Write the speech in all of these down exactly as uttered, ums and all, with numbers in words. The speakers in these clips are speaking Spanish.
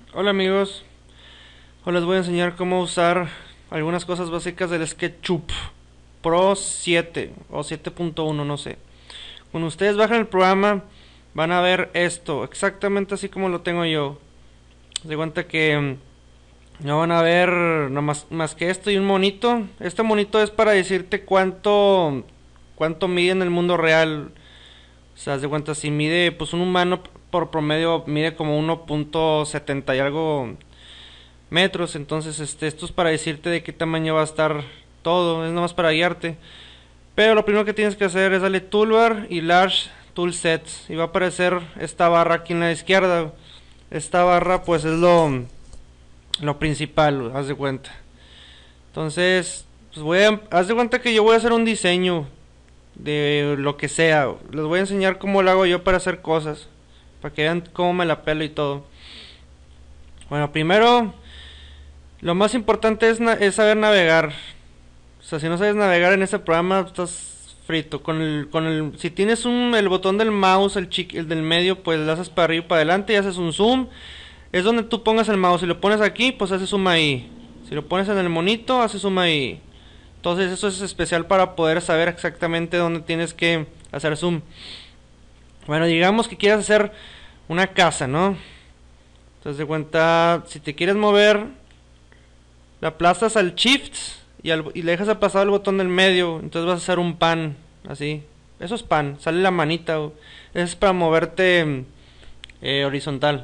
Hola amigos, hoy les voy a enseñar cómo usar algunas cosas básicas del SketchUp Pro siete o siete punto uno, no sé. Cuando ustedes bajan el programa van a ver esto, exactamente así como lo tengo yo. Se cuenta que mm, no van a ver nada más, más que esto y un monito. Este monito es para decirte cuánto cuánto mide en el mundo real. O sea, haz de cuenta, si mide, pues un humano por promedio mide como uno punto setenta y algo metros. Entonces este esto es para decirte de qué tamaño va a estar todo, es nomás para guiarte. Pero lo primero que tienes que hacer es darle toolbar y large tool sets y va a aparecer esta barra aquí en la izquierda. Esta barra pues es lo lo principal, haz de cuenta. Entonces pues voy a, haz de cuenta que yo voy a hacer un diseño de lo que sea. Les voy a enseñar cómo lo hago yo para hacer cosas, para que vean cómo me la pelo y todo. Bueno, primero lo más importante es, es saber navegar. O sea, si no sabes navegar en ese programa, estás frito. Con el, con el, si tienes un, el botón del mouse, el, chiqui, el del medio, pues le haces para arriba y para adelante y haces un zoom. Es donde tú pongas el mouse. Si lo pones aquí, pues haces zoom ahí. Si lo pones en el monito, haces zoom ahí. Entonces eso es especial para poder saber exactamente dónde tienes que hacer zoom. Bueno, digamos que quieres hacer una casa, ¿no? Entonces de cuenta, si te quieres mover, la aplastas al shift y, al, y le dejas aplastar el botón del medio. Entonces vas a hacer un pan, así. Eso es pan, sale la manita. Eso es para moverte eh, horizontal.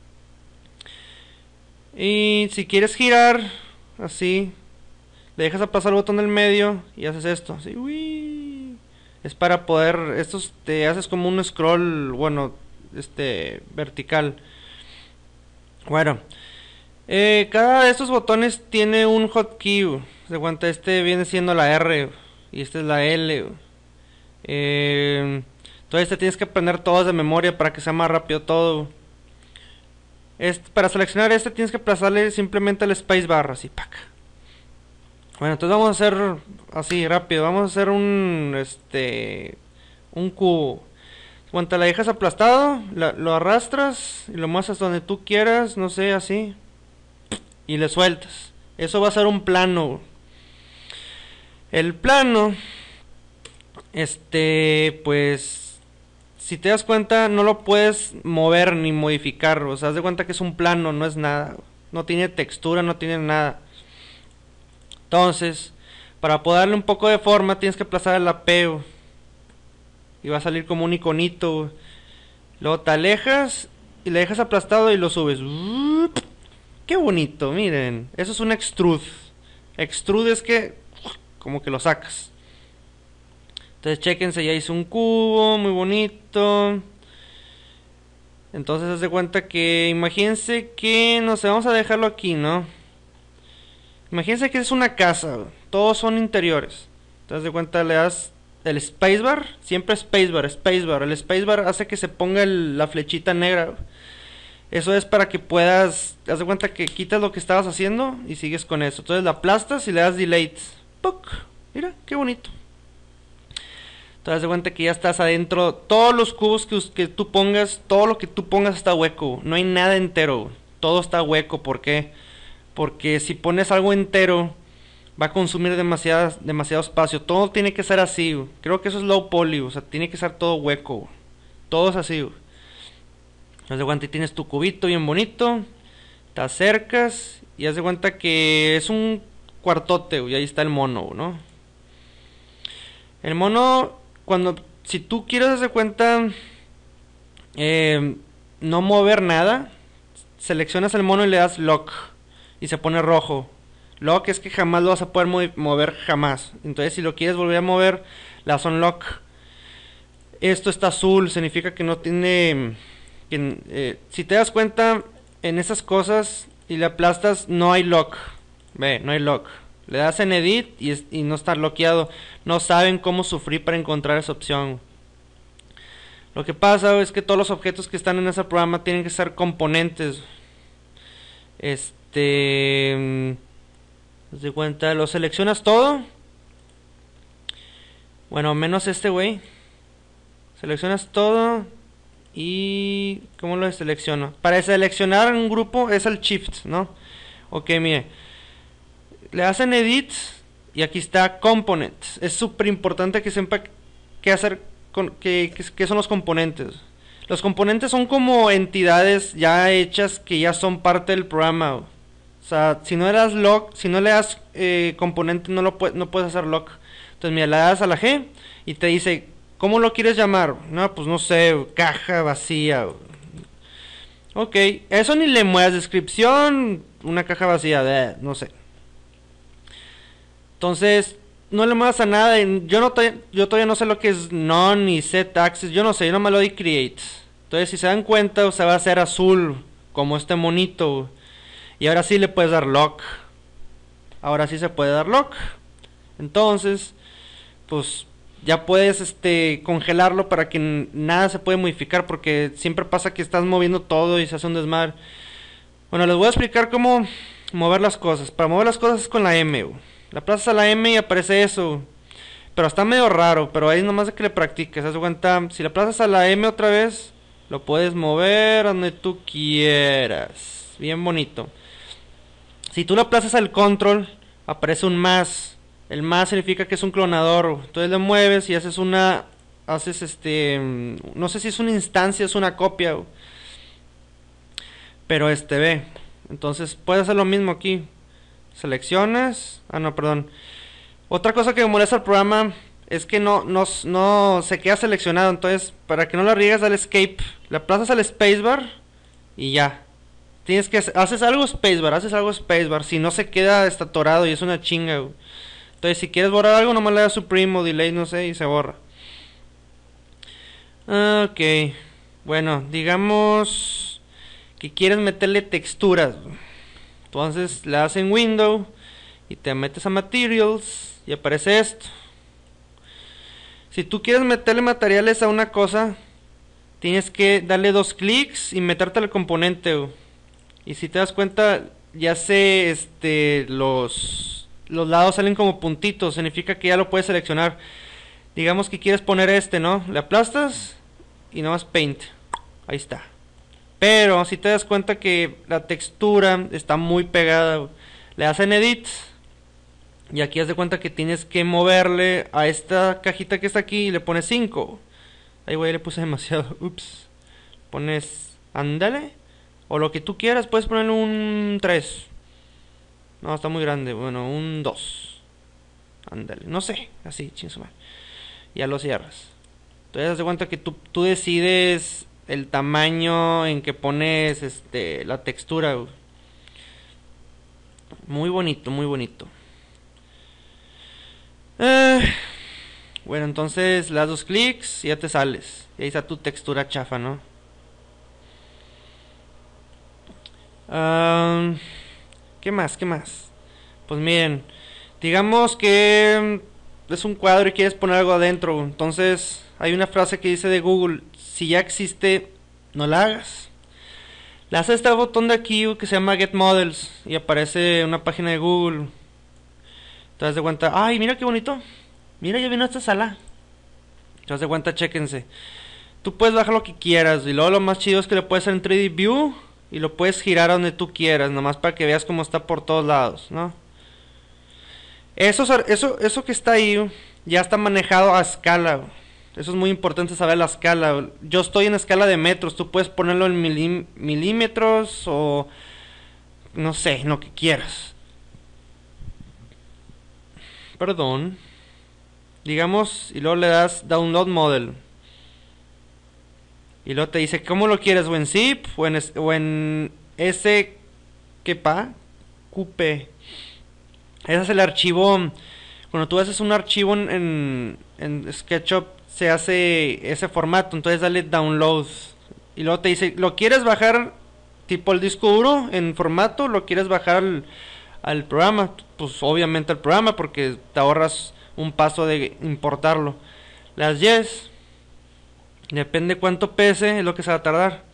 Y si quieres girar, así, le dejas aplastar el botón del medio y haces esto, así, uy. Es para poder, esto te haces como un scroll, bueno, este, vertical. Bueno, Eh, cada de estos botones tiene un hotkey. Se cuenta, este viene siendo la R y este es la L. Eh, entonces te tienes que aprender todos de memoria para que sea más rápido todo. Este, para seleccionar este tienes que aplazarle simplemente el spacebar, así, pack. Bueno, entonces vamos a hacer así rápido. Vamos a hacer un este un cubo. Cuando la dejas aplastado, la, lo arrastras y lo muestras donde tú quieras, no sé, así. Y le sueltas. Eso va a ser un plano. El plano, este, pues, si te das cuenta, no lo puedes mover ni modificar. O sea, haz de cuenta que es un plano, no es nada. No tiene textura, no tiene nada. Entonces, para poder darle un poco de forma, tienes que aplazar el apeo. Y va a salir como un iconito. Luego te alejas y le dejas aplastado y lo subes. Qué bonito, miren. Eso es un extrude. Extrude es que como que lo sacas. Entonces chequense, ya hice un cubo muy bonito. Entonces haz de cuenta que imagínense que no sé, vamos a dejarlo aquí, ¿no? Imagínense que es una casa, todos son interiores. Entonces de cuenta le das el spacebar, siempre spacebar, spacebar. El spacebar hace que se ponga el, la flechita negra. Eso es para que puedas, haz de cuenta que quitas lo que estabas haciendo y sigues con eso. Entonces la aplastas y le das delete. ¡Puc! Mira, qué bonito. Entonces haz de cuenta que ya estás adentro. Todos los cubos que, que tú pongas, todo lo que tú pongas está hueco. No hay nada entero. Todo está hueco. ¿Por qué? Porque si pones algo entero, va a consumir demasiado, demasiado espacio. Todo tiene que ser así. Creo que eso es low poly. O sea, tiene que ser todo hueco. Todo es así. Haz de cuenta que tienes tu cubito bien bonito. Te acercas y haz de cuenta que es un cuartote. Y ahí está el mono, ¿no? El mono, cuando, si tú quieres hacer cuenta, eh, no mover nada, seleccionas el mono y le das lock y se pone rojo. Lock es que jamás lo vas a poder mover jamás. Entonces si lo quieres volver a mover, le das unlock. Esto está azul, significa que no tiene... Que, eh, si te das cuenta, en esas cosas y le aplastas, no hay lock. Ve, no hay lock. Le das en edit y, es, y no está bloqueado. No saben cómo sufrir para encontrar esa opción. Lo que pasa es que todos los objetos que están en ese programa tienen que ser componentes. Este... ¿Te das cuenta? Lo seleccionas todo. Bueno, menos este güey. Seleccionas todo. Y ¿cómo lo selecciono? Para seleccionar un grupo es el shift, ¿no? Ok, mire, le hacen edit y aquí está components. Es súper importante que sepa qué hacer con qué, qué son los componentes. Los componentes son como entidades ya hechas que ya son parte del programa. O sea, si no le das lock, si no le das eh, componente, no lo puedes, no puedes hacer lock. Entonces, mira, le das a la G y te dice, ¿cómo lo quieres llamar? No, pues no sé, caja vacía. Ok, eso ni le muevas descripción, una caja vacía, de, no sé. Entonces, no le muevas a nada. Yo, no yo todavía no sé lo que es none ni set access, yo no sé, yo no me lo di create. Entonces, si se dan cuenta, o sea, va a ser azul, como este monito. Y ahora sí le puedes dar lock. Ahora sí se puede dar lock. Entonces, pues ya puedes este congelarlo para que nada se puede modificar, porque siempre pasa que estás moviendo todo y se hace un desmadre. Bueno, les voy a explicar cómo mover las cosas. Para mover las cosas es con la M. La aplazas a la M y aparece eso. Pero está medio raro, pero ahí nomás de que le practiques. Haz de cuenta, si le aplazas a la M otra vez, lo puedes mover donde tú quieras. Bien bonito. Si tú le aplazas al control, aparece un más. El más significa que es un clonador. Entonces le mueves y haces una, haces este, no sé si es una instancia, es una copia, pero este ve. Entonces puedes hacer lo mismo aquí. Seleccionas, ah no, perdón. Otra cosa que me molesta al programa es que no, no, no se queda seleccionado. Entonces, para que no la riegues, dale escape. Le aplazas al spacebar y ya. Tienes que haces algo spacebar, haces algo spacebar. Si no se queda está atorado y es una chinga, güey. Entonces, si quieres borrar algo, nomás le das supreme o delay, no sé, y se borra. Ok. Bueno, digamos que quieres meterle texturas. Entonces, le das en Window y te metes a Materials y aparece esto. Si tú quieres meterle materiales a una cosa, tienes que darle dos clics y meterte al componente. Y si te das cuenta, ya sé, este, los... los lados salen como puntitos, significa que ya lo puedes seleccionar. Digamos que quieres poner este, ¿no? Le aplastas y nomás paint. Ahí está. Pero si te das cuenta que la textura está muy pegada, le das en edit y aquí haz de cuenta que tienes que moverle a esta cajita que está aquí y le pones cinco. Ahí güey, le puse demasiado. Ups. Pones, ándale, o lo que tú quieras, puedes ponerle un tres. No, está muy grande. Bueno, un dos. Ándale, no sé, así, chinzuma. Ya lo cierras. Entonces, haz de cuenta que tú, tú decides el tamaño en que pones este la textura. Muy bonito, muy bonito. Eh, bueno, entonces le das dos clics y ya te sales. Y ahí está tu textura chafa, ¿no? Um, ¿Qué más? ¿Qué más? Pues miren, digamos que es un cuadro y quieres poner algo adentro. Entonces hay una frase que dice de Google: si ya existe, no la hagas. Le haces este botón de aquí que se llama Get Models y aparece una página de Google. Te das de cuenta, ay, mira qué bonito. Mira, ya vino esta sala. Te das de cuenta, chéquense. Tú puedes bajar lo que quieras y luego lo más chido es que le puedes hacer en tres D View y lo puedes girar a donde tú quieras, nomás para que veas cómo está por todos lados, ¿no? Eso, eso, eso que está ahí ya está manejado a escala. Eso es muy importante saber la escala. Yo estoy en escala de metros, tú puedes ponerlo en milí milímetros o no sé, lo que quieras. Perdón. Digamos, y luego le das Download Model. Y luego te dice, ¿cómo lo quieres? ¿O en zip? ¿O en, o en S? ¿Qué pa? Q P. Ese es el archivo. Cuando tú haces un archivo en, en, en SketchUp, se hace ese formato. Entonces dale Download. Y luego te dice, ¿lo quieres bajar tipo el disco duro en formato? ¿Lo quieres bajar al, al programa? Pues obviamente al programa, porque te ahorras un paso de importarlo. Las yes. Depende cuánto pese, es lo que se va a tardar.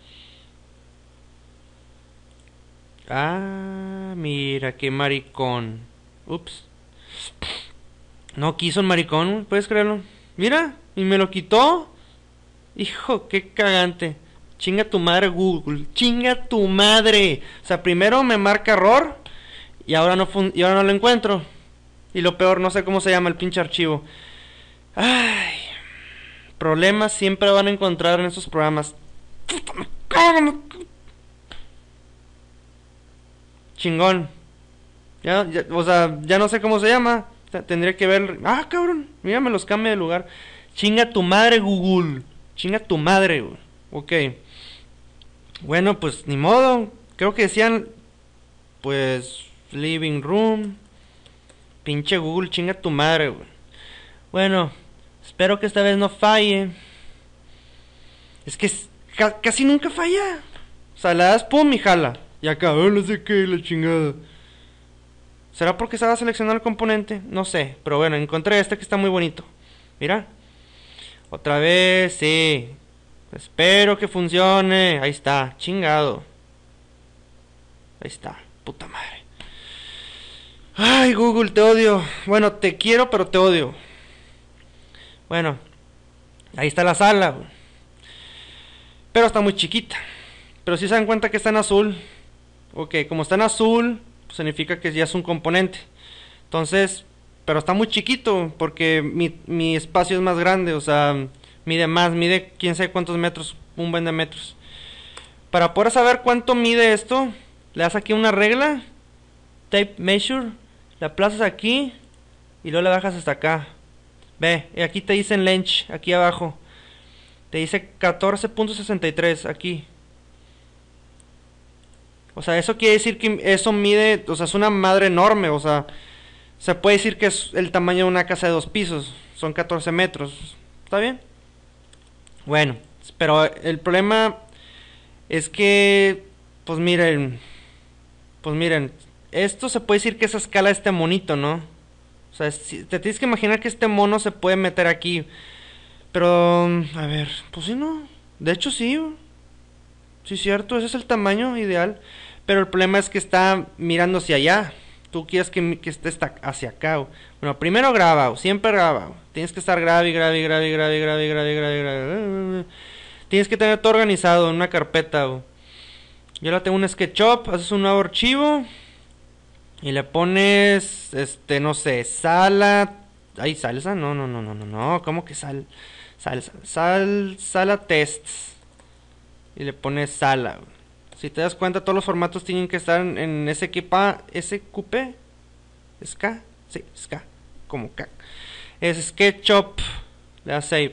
Ah, mira, qué maricón. Ups. No quiso un maricón, ¿puedes creerlo? Mira, y me lo quitó. Hijo, qué cagante. Chinga tu madre Google, chinga tu madre. O sea, primero me marca error y ahora no fun y ahora no lo encuentro. Y lo peor, no sé cómo se llama el pinche archivo. Ay, problemas siempre van a encontrar en esos programas. Chingón. Ya, ya, o sea, ya no sé cómo se llama. Tendría que ver. Ah, cabrón, mira, me los cambia de lugar. Chinga tu madre Google. Chinga tu madre, güey. Ok. Bueno, pues ni modo. Creo que decían, pues, living room. Pinche Google, chinga tu madre, güey. Bueno, espero que esta vez no falle. Es que ca casi nunca falla. O sea, le das pum y jala. Y acá, oh, no sé qué, la chingada. ¿Será porque estaba seleccionando el componente? No sé, pero bueno, encontré este que está muy bonito. Mira. Otra vez, sí. Espero que funcione. Ahí está, chingado. Ahí está, puta madre. Ay, Google, te odio. Bueno, te quiero, pero te odio. Bueno, ahí está la sala. Pero está muy chiquita. Pero si se dan cuenta que está en azul. Ok, como está en azul, pues significa que ya es un componente. Entonces, pero está muy chiquito porque mi, mi espacio es más grande. O sea, mide más, mide quién sabe cuántos metros, un buen de metros. Para poder saber cuánto mide esto, le das aquí una regla, tape measure, la aplazas aquí y luego la bajas hasta acá. Ve, y aquí te dicen length, aquí abajo. Te dice catorce punto sesenta y tres aquí. O sea, eso quiere decir que eso mide, o sea, es una madre enorme, o sea, se puede decir que es el tamaño de una casa de dos pisos, son catorce metros, ¿está bien? Bueno, pero el problema es que, pues miren, pues miren, esto se puede decir que es a escala de este monito, ¿no? O sea, si, te tienes que imaginar que este mono se puede meter aquí, pero, a ver, pues sí, ¿no? De hecho sí, sí es cierto, ese es el tamaño ideal. Pero el problema es que está mirando hacia allá. Tú quieres que, que esté hacia acá. Bueno, primero graba, siempre graba. Tienes que estar grave, grave, grave, grave, grave, grave, grave, grave. Tienes que tener todo organizado en una carpeta. Yo la tengo en SketchUp, haces un nuevo archivo y le pones, este, no sé, sala. ¿Hay salsa? No, no, no, no, no, no. ¿Cómo que sal? Salsa, sal, sala tests. Y le pones sala. Si te das cuenta, todos los formatos tienen que estar en, en S Q P, S Q P, ¿es K? Sí, es K, como K. Es SketchUp, le das save.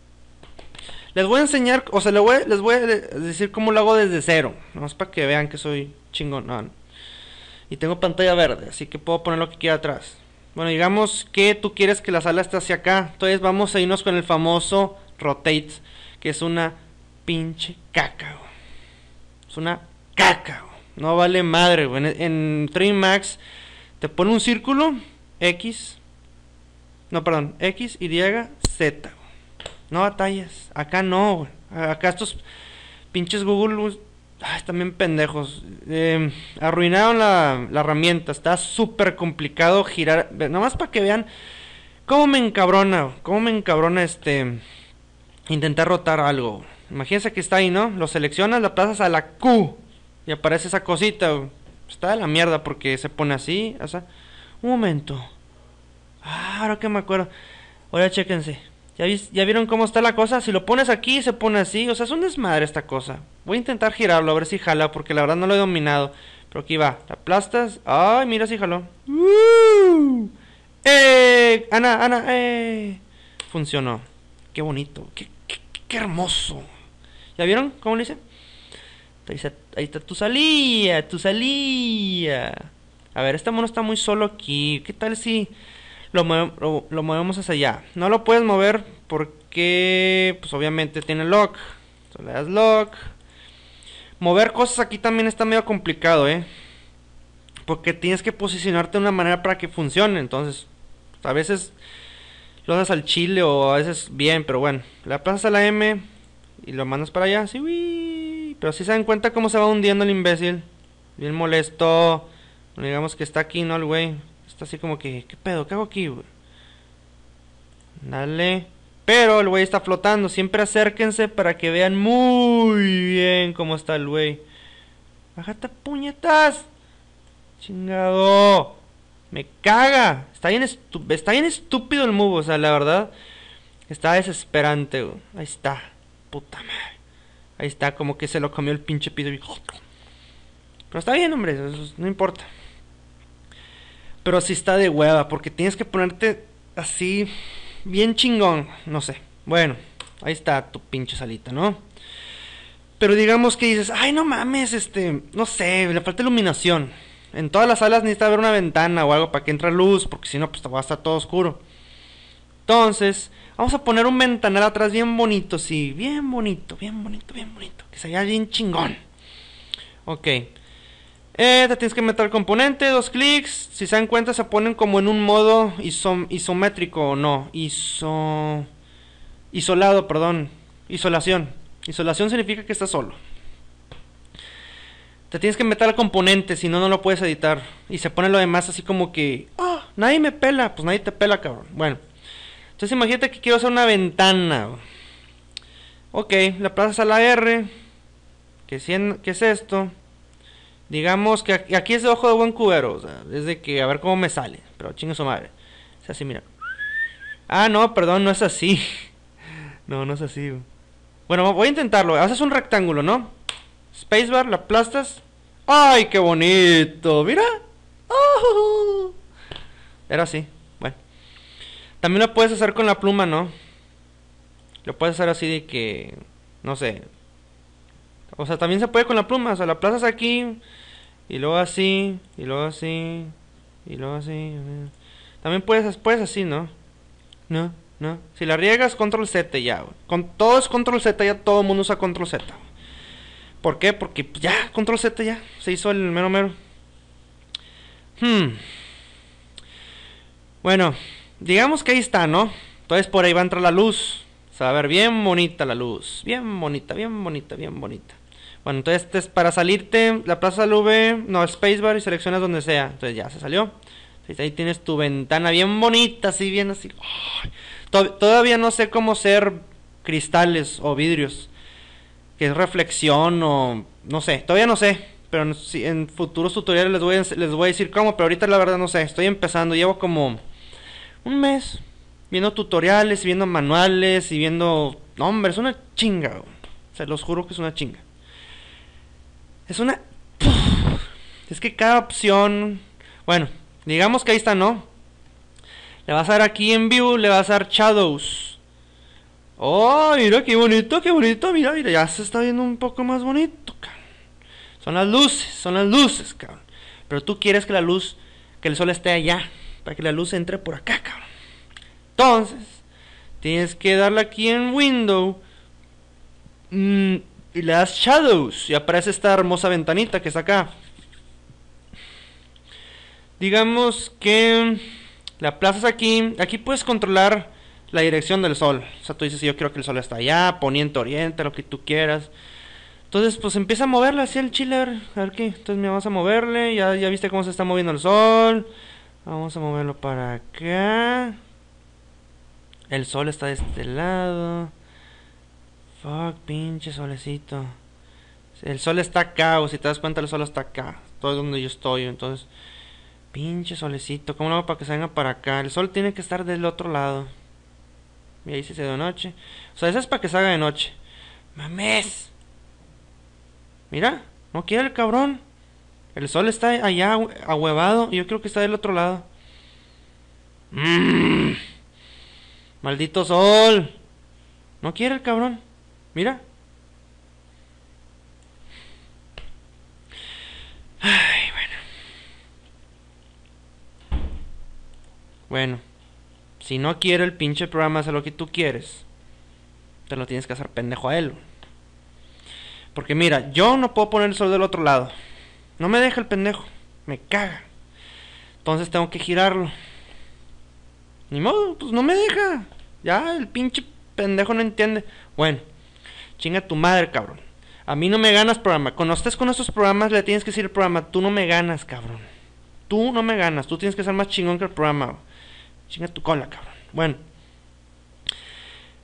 Les voy a enseñar, o sea, les voy, les voy a decir cómo lo hago desde cero, nomás para que vean que soy chingón. Y tengo pantalla verde, así que puedo poner lo que quiera atrás. Bueno, digamos que tú quieres que la sala esté hacia acá, entonces vamos a irnos con el famoso rotate, que es una pinche caca. Es una caca, no vale madre, güey. En, en tres D Max te pone un círculo, X, no, perdón, X, Y, Z. No batallas, acá no, güey. Acá estos pinches Google, ah, están bien pendejos. Eh, arruinaron la, la herramienta, está súper complicado girar. Nomás para que vean cómo me encabrona, cómo me encabrona este intentar rotar algo. Imagínense que está ahí, ¿no? Lo seleccionas, la plazas a la Q y aparece esa cosita. Está de la mierda porque se pone así. O sea, un momento. Ah, ahora que me acuerdo. Ahora chéquense. ¿Ya, ¿Ya vieron cómo está la cosa? Si lo pones aquí, se pone así. O sea, es un desmadre esta cosa. Voy a intentar girarlo, a ver si jala, porque la verdad no lo he dominado. Pero aquí va. La aplastas. Ay, mira si jaló. ¡Uh! ¡Eh! Ana, Ana, ¡eh! Funcionó. Qué bonito. Qué, qué, qué hermoso. ¿Ya vieron cómo lo hice? Ahí está, ahí está tu salida, tu salida. A ver, este mono está muy solo aquí. ¿Qué tal si lo, lo, lo movemos hacia allá? No lo puedes mover porque, pues obviamente tiene lock. Entonces le das lock. Mover cosas aquí también está medio complicado, ¿eh? Porque tienes que posicionarte de una manera para que funcione. Entonces, a veces lo haces al chile o a veces bien, pero bueno. Le pasas a la M y lo mandas para allá, sí, uy. Pero si se dan cuenta cómo se va hundiendo el imbécil. Bien molesto. Bueno, digamos que está aquí, ¿no? El güey está así como que, ¿qué pedo? ¿Qué hago aquí, güey? Dale. Pero el güey está flotando. Siempre acérquense para que vean muy bien cómo está el güey. Bájate, puñetas. Chingado. Me caga. Está bien, está bien estúpido el move. O sea, la verdad. Está desesperante, güey. Ahí está. Puta madre. Ahí está, como que se lo comió el pinche piso. Pero está bien, hombre. Eso no importa. Pero sí está de hueva. Porque tienes que ponerte así. Bien chingón. No sé. Bueno. Ahí está tu pinche salita, ¿no? Pero digamos que dices, ay, no mames, este, no sé, le falta iluminación. En todas las salas necesita haber una ventana o algo para que entre luz, porque si no, pues va a estar todo oscuro. Entonces, vamos a poner un ventanal atrás bien bonito, sí, bien bonito, bien bonito, bien bonito. Que se vea bien chingón. Ok. Eh, te tienes que meter el componente, dos clics. Si se dan cuenta, se ponen como en un modo isom isométrico o no. Iso... Isolado, perdón. Isolación. Isolación significa que estás solo. Te tienes que meter al componente, si no, no lo puedes editar. Y se pone lo demás así como que, oh, nadie me pela. Pues nadie te pela, cabrón. Bueno, entonces imagínate que quiero hacer una ventana. Ok, la plazas a la R. ¿Qué es esto? Digamos que aquí es de ojo de buen cubero. O sea, es de que a ver cómo me sale. Pero chinga su madre. Es así, mira. Ah, no, perdón, no es así. No, no es así. Bueno, voy a intentarlo. Haces un rectángulo, ¿no? Spacebar, la aplastas. ¡Ay, qué bonito! ¡Mira! ¡Oh! Era así. Bueno. También lo puedes hacer con la pluma, ¿no? Lo puedes hacer así de que... No sé. O sea, también se puede con la pluma. O sea, la aplastas aquí. Y luego así. Y luego así. Y luego así. También puedes, puedes así, ¿no? No. ¿No? Si la riegas, control Z ya, güey. Con todo es control Z, ya todo el mundo usa control Z. ¿Por qué? Porque pues, ya, control Z ya. Se hizo el mero mero. Hmm. Bueno, digamos que ahí está, ¿no? Entonces por ahí va a entrar la luz. Se va a ver bien bonita la luz. Bien bonita, bien bonita, bien bonita. Bueno, entonces este es para salirte. La plaza al V, no, spacebar y seleccionas donde sea. Entonces ya se salió. Entonces ahí tienes tu ventana bien bonita, así bien así. Oh. Todavía no sé cómo hacer cristales o vidrios, que es reflexión o no sé, todavía no sé, pero en, en futuros tutoriales les voy, a, les voy a decir cómo, pero ahorita la verdad no sé, estoy empezando, llevo como un mes viendo tutoriales, viendo manuales y viendo, no hombre, es una chinga, se los juro que es una chinga, es una, es que cada opción, bueno, digamos que ahí está, ¿no? Le vas a dar aquí en View, le vas a dar Shadows. Oh, mira qué bonito, qué bonito, mira, mira, ya se está viendo un poco más bonito, cabrón. Son las luces, son las luces, cabrón. Pero tú quieres que la luz, que el sol esté allá, para que la luz entre por acá, cabrón. Entonces, tienes que darle aquí en Window mmm, y le das Shadows y aparece esta hermosa ventanita que está acá. Digamos que la aplazas aquí. Aquí puedes controlar la dirección del sol. O sea, tú dices, yo quiero que el sol esté allá, poniente, oriente, lo que tú quieras. Entonces, pues empieza a moverle así el chiller. A ver qué. Entonces, me vamos a moverle. Ya, ya viste cómo se está moviendo el sol. Vamos a moverlo para acá. El sol está de este lado. Fuck, pinche solecito. El sol está acá, o si te das cuenta, el sol está acá. Todo es donde yo estoy, entonces... Pinche solecito, ¿cómo lo hago para que se venga para acá? El sol tiene que estar del otro lado. Y ahí se hace de noche. O sea, eso es para que se haga de noche. ¡Mames! Mira, no quiere el cabrón. El sol está allá ahuevado y yo creo que está del otro lado. Mmm. Maldito sol. No quiere el cabrón. Mira. Ay, bueno. Bueno. Si no quiere el pinche programa hacer lo que tú quieres, te lo tienes que hacer pendejo a él. Porque mira, yo no puedo poner el sol del otro lado. No me deja el pendejo. Me caga. Entonces tengo que girarlo. Ni modo, pues no me deja. Ya, el pinche pendejo no entiende. Bueno, chinga tu madre, cabrón. A mí no me ganas, programa. Cuando estés con estos programas, le tienes que decir al programa, tú no me ganas, cabrón. Tú no me ganas. Tú tienes que ser más chingón que el programa. Chinga tu cola, cabrón. Bueno.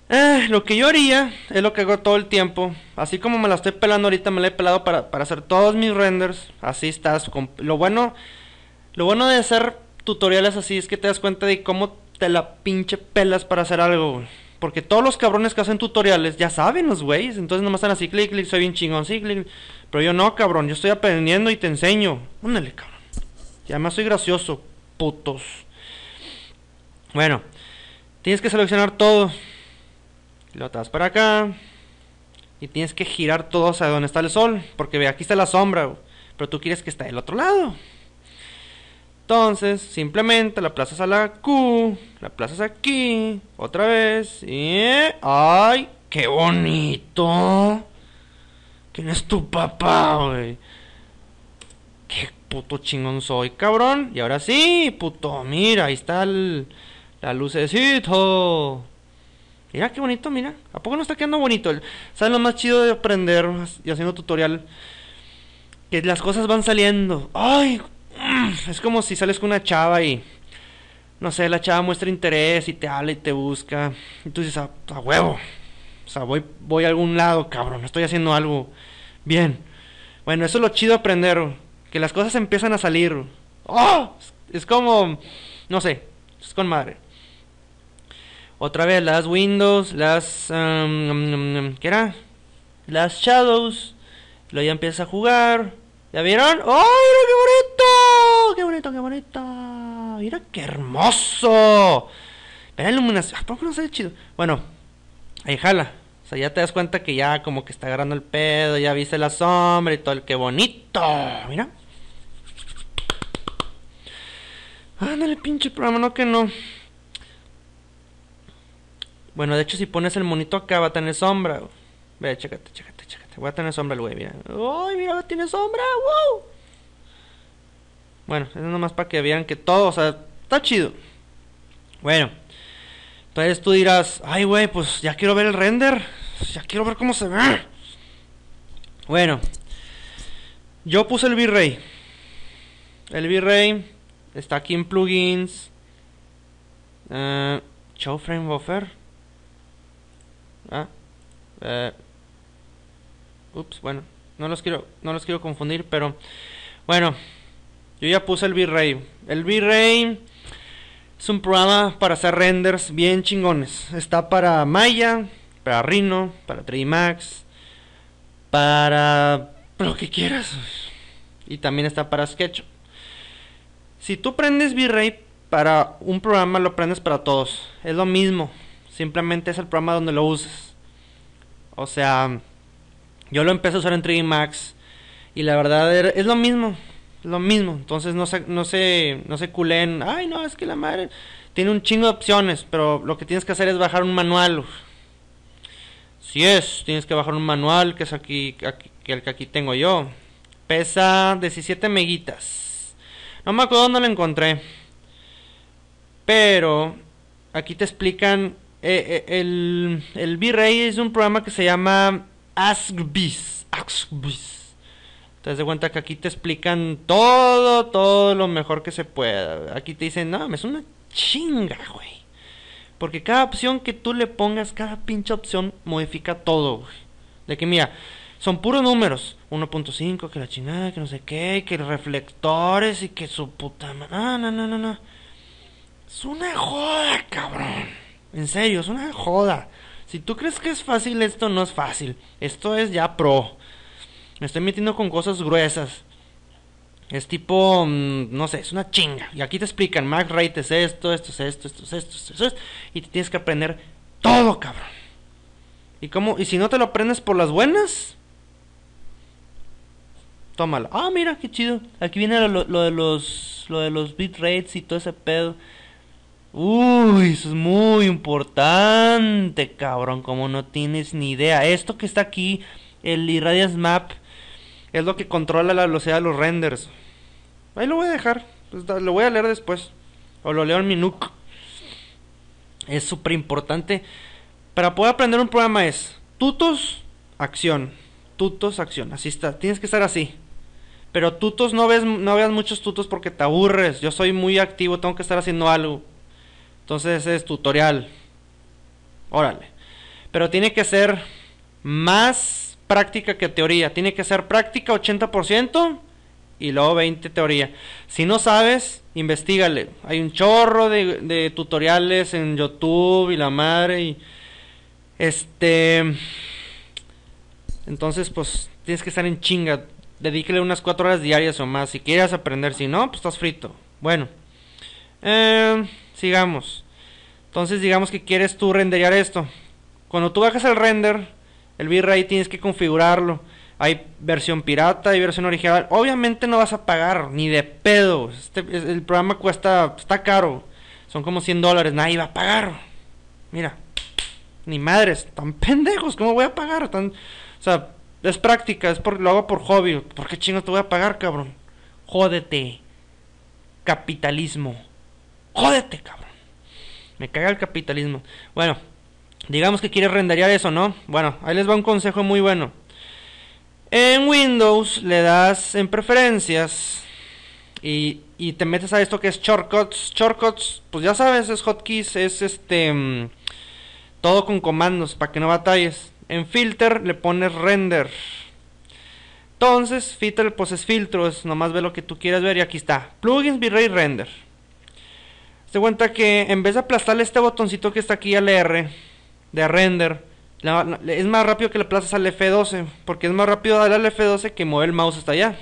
Eh, lo que yo haría es lo que hago todo el tiempo. Así como me la estoy pelando ahorita, me la he pelado para, para hacer todos mis renders. Así estás. Lo bueno, lo bueno de hacer tutoriales así es que te das cuenta de cómo te la pinche pelas para hacer algo. Porque todos los cabrones que hacen tutoriales ya saben los güeyes. Entonces nomás están así, clic, clic, soy bien chingón, sí, clic. Pero yo no, cabrón, yo estoy aprendiendo y te enseño. Ándale, cabrón. Y además soy gracioso, putos. Bueno, tienes que seleccionar todo. Lo das para acá. Y tienes que girar todo hacia donde está el sol. Porque ve, aquí está la sombra. Pero tú quieres que esté del otro lado. Entonces, simplemente la aplazas a la Q. La aplazas aquí. Otra vez. Y... ¡ay! ¡Qué bonito! ¿Quién es tu papá, güey? ¡Qué puto chingón soy, cabrón! Y ahora sí, puto. Mira, ahí está el, la lucecito. Mira qué bonito, mira. ¿A poco no está quedando bonito? ¿Sabes lo más chido de aprender y haciendo tutorial? Que las cosas van saliendo. ¡Ay! Es como si sales con una chava y... no sé, la chava muestra interés y te habla y te busca. Y tú dices, a, a huevo. O sea, voy, voy a algún lado, cabrón. Estoy haciendo algo bien. Bueno, eso es lo chido de aprender. Que las cosas empiezan a salir. ¡Oh! Es como... no sé. Es con madre. Otra vez, las windows, las... Um, ¿qué era? Las shadows. Luego ya empieza a jugar. ¿Ya vieron? ¡ay, mira qué bonito! ¡Qué bonito, qué bonito! ¡Mira qué hermoso! Pero la iluminación... ¿a poco no se ve chido? Bueno, ahí jala. O sea, ya te das cuenta que ya como que está agarrando el pedo. Ya viste la sombra y todo el... ¡qué bonito! Mira. Ándale, pinche programa, no que no. Bueno, de hecho, si pones el monito acá va a tener sombra. Ve, chécate, chécate, chécate. Voy a tener sombra el güey, mira. ¡ay, mira, tiene sombra! ¡Wow! Bueno, eso es nomás para que vean que todo, o sea, está chido. Bueno, entonces tú dirás, ay, güey, pues ya quiero ver el render. Ya quiero ver cómo se ve. Bueno, yo puse el V-Ray. El V-Ray está aquí en plugins. Uh, Show Frame Buffer. Ah, eh, ups, bueno, no los quiero, no los quiero confundir, pero bueno, yo ya puse el V-Ray. El V-Ray es un programa para hacer renders bien chingones. Está para Maya, para Rhino, para tres D Max, para lo que quieras. Y también está para SketchUp. Si tú prendes V-Ray para un programa, lo prendes para todos. Es lo mismo. Simplemente es el programa donde lo uses. O sea, yo lo empecé a usar en tres D Max y la verdad es lo mismo, lo mismo. Entonces no se, no se, no se culen. Ay, no, es que la madre tiene un chingo de opciones, pero lo que tienes que hacer es bajar un manual. Si es, tienes que bajar un manual, que es aquí, aquí que el que aquí tengo yo. Pesa diecisiete megitas. No me acuerdo dónde lo encontré, pero aquí te explican. Eh, eh, el, el V-Ray es un programa que se llama AskBiz. AskBiz. Te das de cuenta que aquí te explican todo, todo lo mejor que se pueda. Aquí te dicen, no, es una chinga, güey. Porque cada opción que tú le pongas, cada pinche opción modifica todo, güey. De que mira, son puros números. uno punto cinco, que la chingada, que no sé qué, que reflectores y que su puta madre. No, no, no, no, no. Es una joda, cabrón. En serio, es una joda. Si tú crees que es fácil, esto no es fácil. Esto es ya pro. Me estoy metiendo con cosas gruesas. Es tipo, mmm, no sé, es una chinga. Y aquí te explican, Max Rate es esto, esto es esto, esto es esto, esto es esto. Y te tienes que aprender todo, cabrón. Y cómo, y si no te lo aprendes por las buenas, tómalo. Ah, mira, qué chido. Aquí viene lo, lo de los, lo de los bitrates y todo ese pedo. Uy, eso es muy importante, cabrón, como no tienes ni idea. Esto que está aquí, el Irradiance Map, es lo que controla la velocidad de los renders. Ahí lo voy a dejar, pues, lo voy a leer después. O lo leo en mi N U C. Es súper importante. Para poder aprender un programa es tutos, acción. Tutos, acción, así está, tienes que estar así. Pero tutos, no, ves, no veas muchos tutos porque te aburres. Yo soy muy activo, tengo que estar haciendo algo. Entonces es tutorial. Órale. pero tiene que ser más práctica que teoría. Tiene que ser práctica ochenta por ciento y luego veinte teoría. Si no sabes, investígale. Hay un chorro de, de tutoriales en YouTube y la madre. Y este... Entonces, pues, tienes que estar en chinga. Dedíquele unas cuatro horas diarias o más si quieres aprender. Si no, pues estás frito. Bueno. Eh, sigamos. Entonces, digamos que quieres tú renderear esto. Cuando tú bajas el render, el bitrate tienes que configurarlo. Hay versión pirata, hay versión original. Obviamente no vas a pagar, ni de pedo. Este, el programa cuesta, está caro. Son como cien dólares, nadie va a pagar. Mira, ni madres, tan pendejos, ¿cómo voy a pagar? Tan, o sea, es práctica, es por, lo hago por hobby. ¿Por qué chingo te voy a pagar, cabrón? Jódete. Capitalismo. Jódete, cabrón. Me caga el capitalismo. Bueno, digamos que quieres renderear eso, ¿no? Bueno, ahí les va un consejo muy bueno. En Windows le das en preferencias y, y te metes a esto que es shortcuts. Shortcuts, pues ya sabes, es hotkeys, es este um, todo con comandos para que no batalles. En filter le pones render. Entonces, filter pues es filtros, nomás ve lo que tú quieras ver y aquí está. Plugins, bitrate, render. Se cuenta que en vez de aplastarle este botoncito que está aquí al R de render, La, la, es más rápido que le aplazas al F doce, porque es más rápido darle al F doce que mover el mouse hasta allá.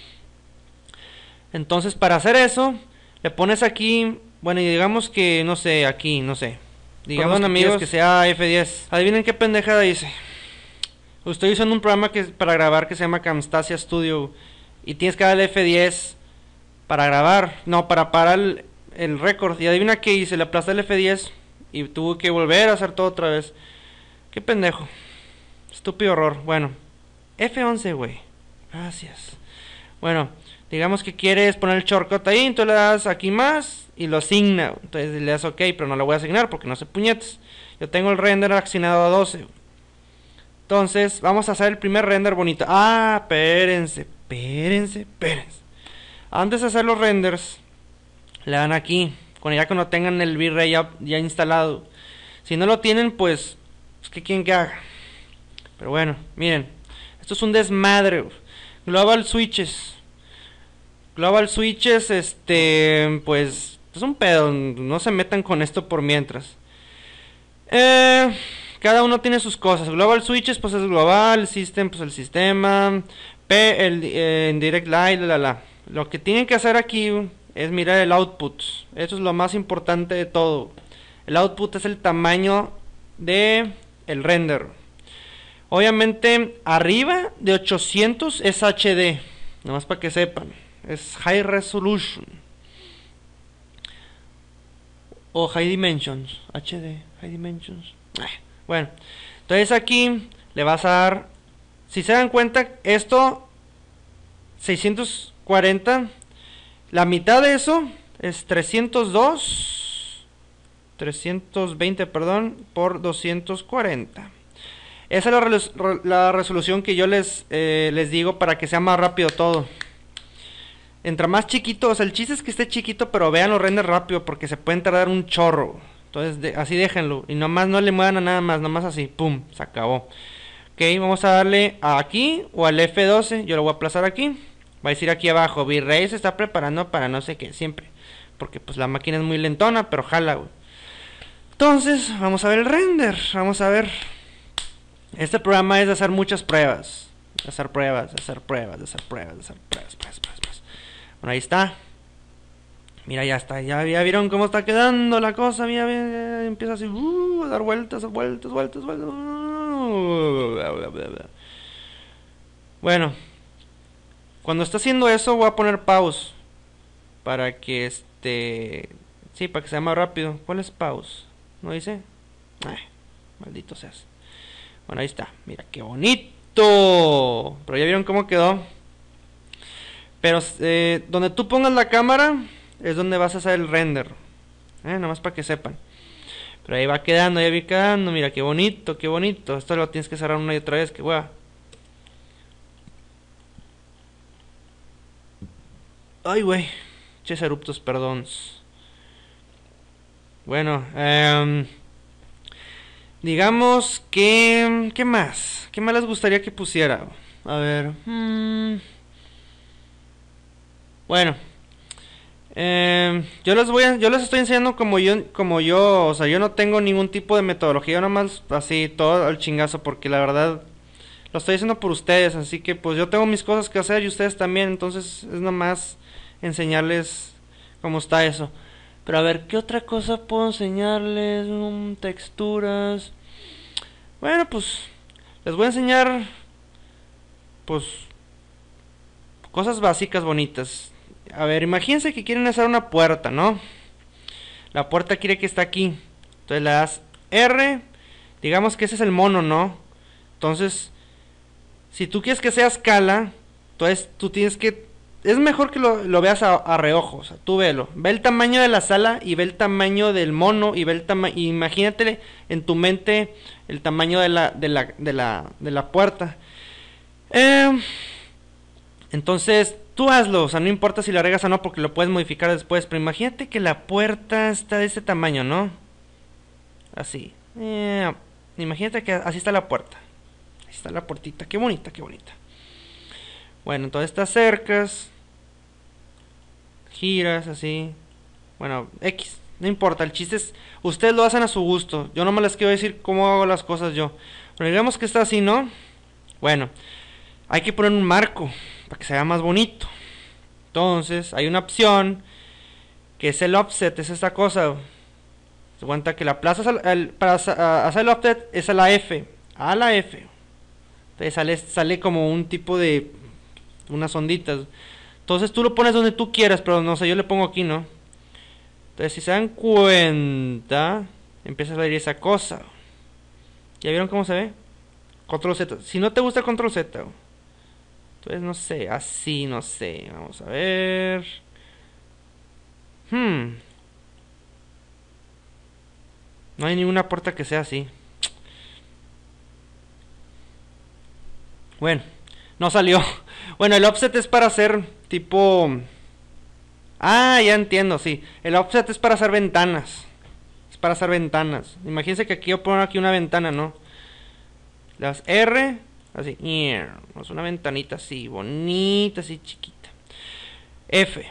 Entonces, para hacer eso, le pones aquí, bueno, y digamos que, no sé, aquí, no sé. Digamos, Perdón, amigos, que sea F diez. Adivinen qué pendejada hice. Estoy usando un programa que para grabar que se llama Camtasia Studio y tienes que darle F diez para grabar, no, para parar el, el récord. Y adivina qué hice, le aplasté el F diez y tuve que volver a hacer todo otra vez. Qué pendejo. Estúpido error. Bueno, F once, güey. Gracias. Bueno, digamos que quieres poner el shortcut ahí, entonces le das aquí más y lo asigna. Entonces le das OK, pero no lo voy a asignar porque no sé puñetes. Yo tengo el render asignado a doce. Entonces, vamos a hacer el primer render bonito. Ah, espérense, espérense, espérense. Antes de hacer los renders, le dan aquí. Cuando ya cuando tengan el bitrate ya, ya instalado. Si no lo tienen, pues pues ¿qué quieren que haga? Pero bueno, miren, esto es un desmadre. Global switches. Global switches, este, pues, es un pedo. No se metan con esto por mientras. Eh, cada uno tiene sus cosas. Global switches, pues es global. System, pues el sistema. P, el eh, direct light, la, la. Lo que tienen que hacer aquí es mirar el output. Eso es lo más importante de todo. El output es el tamaño de el render. Obviamente arriba de ochocientos es H D, nomás para que sepan, es High Resolution o High Dimensions. H D, High Dimensions. Bueno, entonces aquí le vas a dar, si se dan cuenta, esto seiscientos cuarenta, la mitad de eso es trescientos dos trescientos veinte, perdón, por doscientos cuarenta. Esa es la, res la resolución que yo les, eh, les digo para que sea más rápido todo. Entre más chiquito, o sea, el chiste es que esté chiquito, pero vean los renders rápido porque se pueden tardar un chorro. Entonces, de, así déjenlo. Y nomás no le muevan a nada más, nomás así, pum, se acabó. Ok, vamos a darle a aquí o al F doce. Yo lo voy a aplazar aquí. Va a decir aquí abajo, bitrate se está preparando para no sé qué, siempre. Porque pues la máquina es muy lentona, pero jala, güey. Entonces, vamos a ver el render. Vamos a ver. Este programa es de hacer muchas pruebas. De hacer pruebas, de hacer pruebas, de hacer pruebas, de hacer pruebas, pruebas, pruebas, pruebas. Bueno, ahí está. Mira, ya está. Ya, ya vieron cómo está quedando la cosa. Mira, mira, mira, empieza así. Uh, a dar vueltas, vueltas, vueltas, vueltas. Uh, bla, bla, bla, bla. Bueno. Cuando está haciendo eso, voy a poner pause. Para que este... Sí, para que sea más rápido. ¿Cuál es pause? ¿No dice? Ay, maldito seas. Bueno, ahí está. Mira, qué bonito. Pero ya vieron cómo quedó. Pero eh, donde tú pongas la cámara es donde vas a hacer el render. Eh, nada más para que sepan. Pero ahí va quedando, ya vi quedando. Mira, qué bonito, qué bonito. Esto lo tienes que cerrar una y otra vez. Que guau. Ay, güey. Ches eruptos, perdón. Bueno, eh, digamos que... ¿Qué más? ¿Qué más les gustaría que pusiera? A ver... Hmm, bueno... Eh, yo les voy a, yo les estoy enseñando como yo, como yo, o sea, yo no tengo ningún tipo de metodología, yo nomás así todo al chingazo, porque la verdad lo estoy haciendo por ustedes, así que pues yo tengo mis cosas que hacer y ustedes también, entonces es nomás enseñarles cómo está eso. Pero a ver, ¿qué otra cosa puedo enseñarles? Um, texturas. Bueno, pues les voy a enseñar pues cosas básicas bonitas. A ver, imagínense que quieren hacer una puerta, ¿no? La puerta quiere que está aquí. Entonces le das R. Digamos que ese es el mono, ¿no? Entonces, si tú quieres que sea escala, entonces tú tienes que... Es mejor que lo, lo veas a, a reojo. O sea, tú velo. Ve el tamaño de la sala y ve el tamaño del mono y ve el tamaño... Imagínate en tu mente el tamaño de la, de la, de la, de la puerta. Eh, entonces... Tú hazlo, o sea, no importa si la regas o no porque lo puedes modificar después. Pero imagínate que la puerta está de ese tamaño, ¿no? Así. Eh, imagínate que así está la puerta. Ahí está la puertita, qué bonita, qué bonita. Bueno, entonces te acercas. Giras así. Bueno, X, no importa, el chiste es... Ustedes lo hacen a su gusto. Yo nomás les quiero decir cómo hago las cosas yo. Pero digamos que está así, ¿no? Bueno, hay que poner un marco para que se vea más bonito. Entonces hay una opción que es el offset, es esta cosa. Se cuenta que la plaza al, al, para hacer el offset es a la F, a la F. Entonces sale, sale como un tipo de unas onditas. Entonces tú lo pones donde tú quieras, pero no sé, yo le pongo aquí, ¿no? Entonces si se dan cuenta, empieza a salir esa cosa. ¿Ya vieron cómo se ve? Control Z. Si no te gusta Control Z, entonces no sé, así, no sé. Vamos a ver. Hmm. No hay ninguna puerta que sea así. Bueno, no salió. Bueno, el offset es para hacer tipo... Ah, ya entiendo, sí. El offset es para hacer ventanas. Es para hacer ventanas. Imagínense que aquí yo pongo aquí una ventana, ¿no? Las R... Así, es una ventanita así, bonita, así chiquita. F.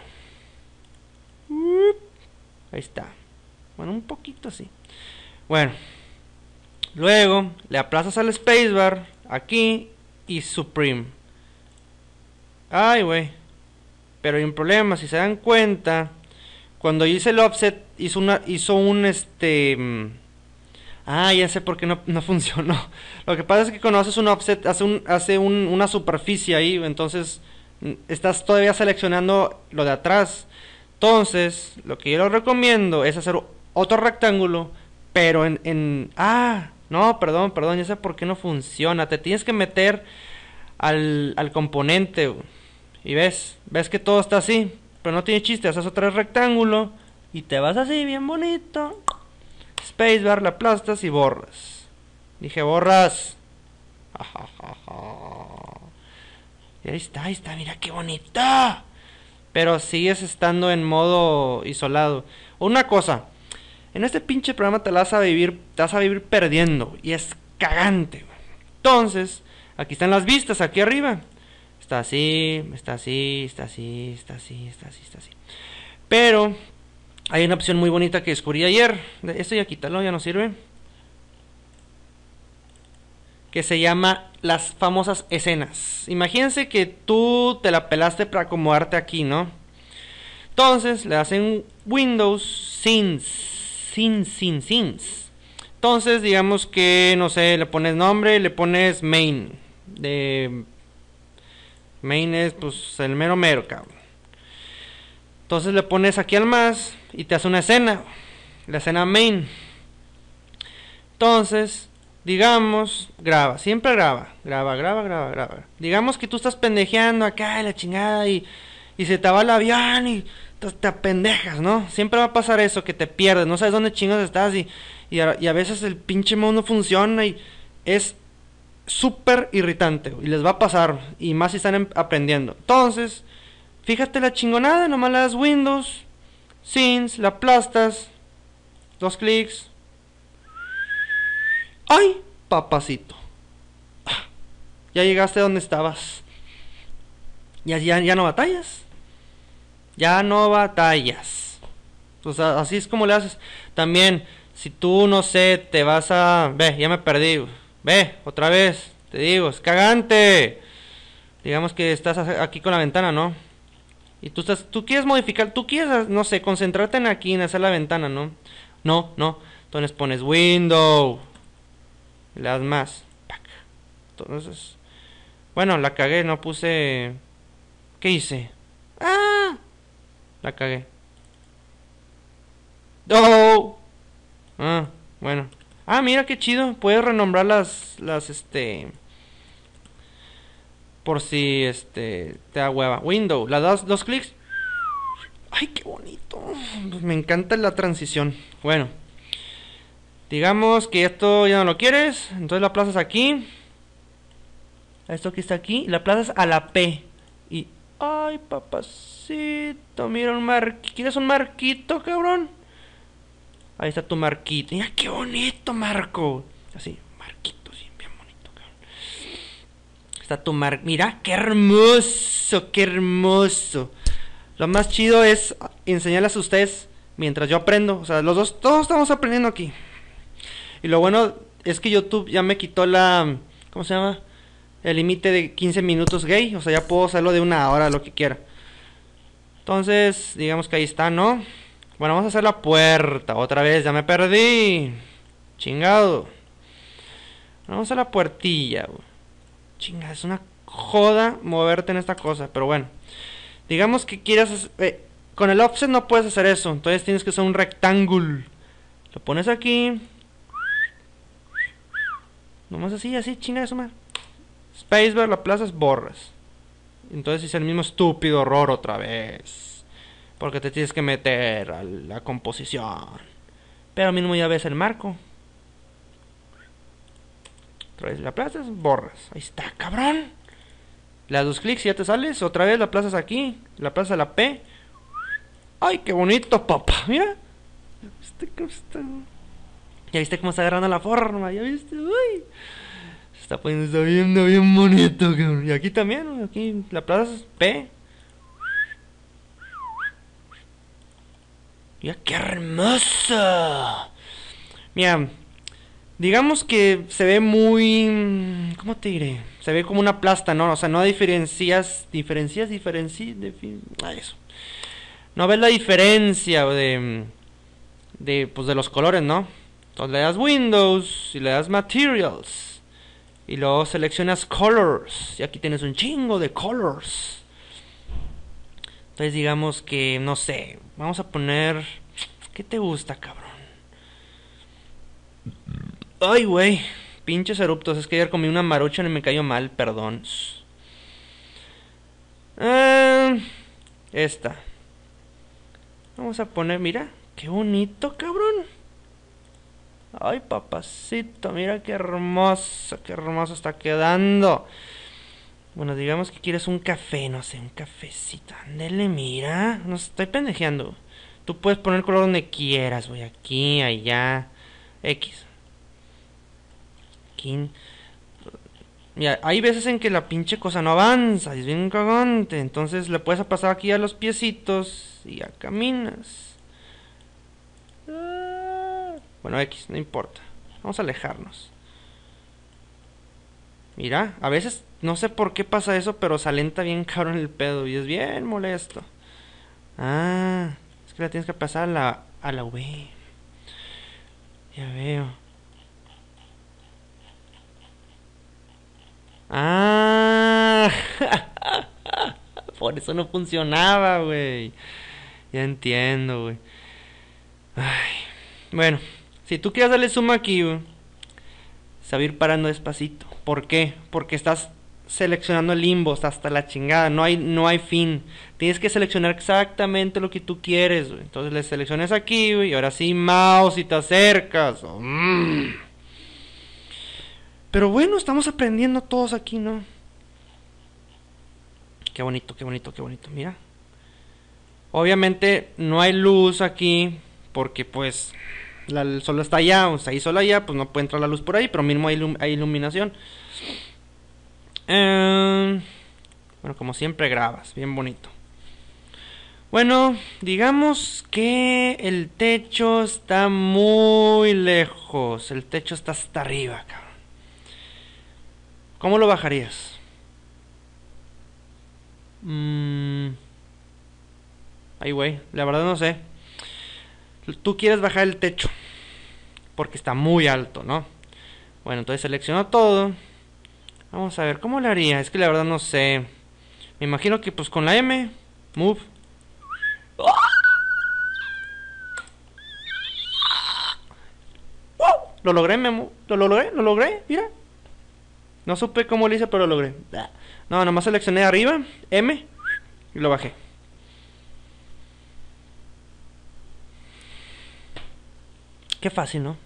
Ahí está. Bueno, un poquito así. Bueno. Luego le aplazas al spacebar aquí y Supreme. Ay, güey. Pero hay un problema, si se dan cuenta, cuando hice el offset hizo una hizo un este Ah, ya sé por qué no, no funcionó. Lo que pasa es que cuando haces un offset, hace, un, hace un, una superficie ahí, entonces estás todavía seleccionando lo de atrás. Entonces, lo que yo les recomiendo es hacer otro rectángulo, pero en... en ah, no, perdón, perdón, ya sé por qué no funciona. Te tienes que meter al, al componente, y ves, ves que todo está así, pero no tiene chiste, haces otro rectángulo, y te vas así, bien bonito. Spacebar, la aplastas y borras. Dije borras. Y ahí está, ahí está, mira qué bonita. Pero sigues estando en modo isolado. Una cosa, en este pinche programa te la vas a vivir, te vas a vivir perdiendo. Y es cagante. Entonces, aquí están las vistas, aquí arriba. Está así, está así, está así, está así, está así, está así. Pero hay una opción muy bonita que descubrí ayer. Esto ya quítalo, ya no sirve. Que se llama las famosas escenas. Imagínense que tú te la pelaste para acomodarte aquí, ¿no? Entonces le hacen Windows Scenes. Scenes, Scenes, Scenes. Entonces digamos que, no sé, le pones nombre, le pones main. De main es pues el mero mero, cabrón. Entonces le pones aquí al más y te hace una escena, la escena main. Entonces, digamos, graba, siempre graba, graba, graba, graba, graba. Digamos que tú estás pendejeando acá y la chingada y, y se te va el avión y te, te pendejas, ¿no? Siempre va a pasar eso, que te pierdes, no sabes dónde chingas estás y, y, a, y a veces el pinche mouse no funciona y es súper irritante y les va a pasar, y más si están aprendiendo. Entonces, fíjate la chingonada, nomás le das Windows, Scenes, la aplastas, dos clics ¡Ay, papacito! Ya llegaste donde estabas. Ya, ya, ya no batallas. Ya no batallas. O sea, así es como le haces. También, si tú, no sé, te vas a... Ve, ya me perdí. Ve, otra vez. Te digo, es cagante. Digamos que estás aquí con la ventana, ¿no? Y tú estás, tú quieres modificar, tú quieres, no sé, concentrarte en aquí, en hacer la ventana, ¿no? No, no. Entonces pones window. Le das más. Entonces, bueno, la cagué, no puse... ¿Qué hice? ¡Ah! La cagué. ¡Oh! Ah, bueno. Ah, mira qué chido. Puedes renombrar las, las, este... Por si, este, te da hueva. Window. La das dos clics. ¡Ay, qué bonito! Me encanta la transición. Bueno. Digamos que esto ya no lo quieres. Entonces la aplazas aquí. Esto que está aquí. La aplazas a la P. Y... ¡Ay, papacito! Mira un marquito. ¿Quieres un marquito, cabrón? Ahí está tu marquito. Mira qué bonito, Marco. Así, marquito, sí, bien bonito, cabrón. Está tu mar... Mira, qué hermoso, qué hermoso. Lo más chido es enseñarles a ustedes mientras yo aprendo. O sea, los dos, todos estamos aprendiendo aquí. Y lo bueno es que YouTube ya me quitó la... ¿Cómo se llama? El límite de quince minutos gay. O sea, ya puedo hacerlo de una hora, lo que quiera. Entonces, digamos que ahí está, ¿no? Bueno, vamos a hacer la puerta. Otra vez, ya me perdí. Chingado. Vamos a la puertilla. Chinga, es una joda moverte en esta cosa. Pero bueno. Digamos que quieras... Eh, con el offset no puedes hacer eso. Entonces tienes que hacer un rectángulo. Lo pones aquí. Nomás así, así, chinga de su madre. Spacebar, la plazas, borras. Entonces es el mismo estúpido error otra vez. Porque te tienes que meter a la composición. Pero mismo ya ves el marco. Otra vez la plazas, borras. Ahí está, cabrón. Le das dos clics y ya te sales. Otra vez la plazas aquí. La plazas a la P. Ay, qué bonito, papá. Mira. ¿Ya viste cómo está? ¿Ya viste cómo está agarrando la forma? ¿Ya viste? Uy. Se está poniendo, está viendo bien bonito, cabrón. Y aquí también. Aquí la plazas P. Mira qué hermosa. Mira, digamos que se ve muy... ¿Cómo te diré? Se ve como una plasta, ¿no? O sea, no diferencias... Diferencias, diferencias... Ah, eso. No ves la diferencia de... De, pues de los colores, ¿no? Entonces le das Windows y le das Materials. Y luego seleccionas Colors. Y aquí tienes un chingo de Colors. Entonces digamos que, no sé, vamos a poner... ¿Qué te gusta, cabrón? Ay, güey. Pinches eruptos. Es que ayer comí una maruchan y me cayó mal, perdón. Eh, esta. Vamos a poner, mira. Qué bonito, cabrón. Ay, papacito, mira qué hermoso, qué hermoso está quedando. Bueno, digamos que quieres un café, no sé, un cafecito. Ándale, mira. No estoy pendejeando. Tú puedes poner el color donde quieras, güey. Aquí, allá. X. Aquí. Mira, hay veces en que la pinche cosa no avanza. Es bien cagante. Entonces le puedes pasar aquí a los piecitos. Y ya caminas. Bueno, X, no importa. Vamos a alejarnos. Mira, a veces no sé por qué pasa eso, pero se alenta bien cabrón el pedo y es bien molesto. Ah, es que la tienes que pasar a la, a la V. Ya veo. Ah, por eso no funcionaba, güey. Ya entiendo, güey. Ay, bueno, si tú quieres darle zoom aquí, güey, sabe ir parando despacito. ¿Por qué? Porque estás seleccionando el limbo, está hasta la chingada, no hay, no hay fin. Tienes que seleccionar exactamente lo que tú quieres, güey. Entonces le seleccionas aquí, güey, y ahora sí mouse y te acercas. Oh, mm. Pero bueno, estamos aprendiendo todos aquí, ¿no? Qué bonito, qué bonito, qué bonito, mira. Obviamente no hay luz aquí porque pues la, el sol está allá, o sea, hay sol allá, pues no puede entrar la luz por ahí, pero mínimo hay, ilum hay iluminación. Eh, bueno, como siempre grabas, bien bonito. Bueno, digamos que el techo está muy lejos. El techo está hasta arriba, cabrón. ¿Cómo lo bajarías? Mmm... Ay, güey, la verdad no sé. Tú quieres bajar el techo porque está muy alto, ¿no? Bueno, entonces selecciono todo. Vamos a ver, ¿cómo lo haría? Es que la verdad no sé. Me imagino que pues con la M, move. Lo logré, Memo. Lo logré, lo logré, mira. No supe cómo lo hice, pero lo logré. No, nomás seleccioné arriba, M, y lo bajé. Qué fácil, ¿no?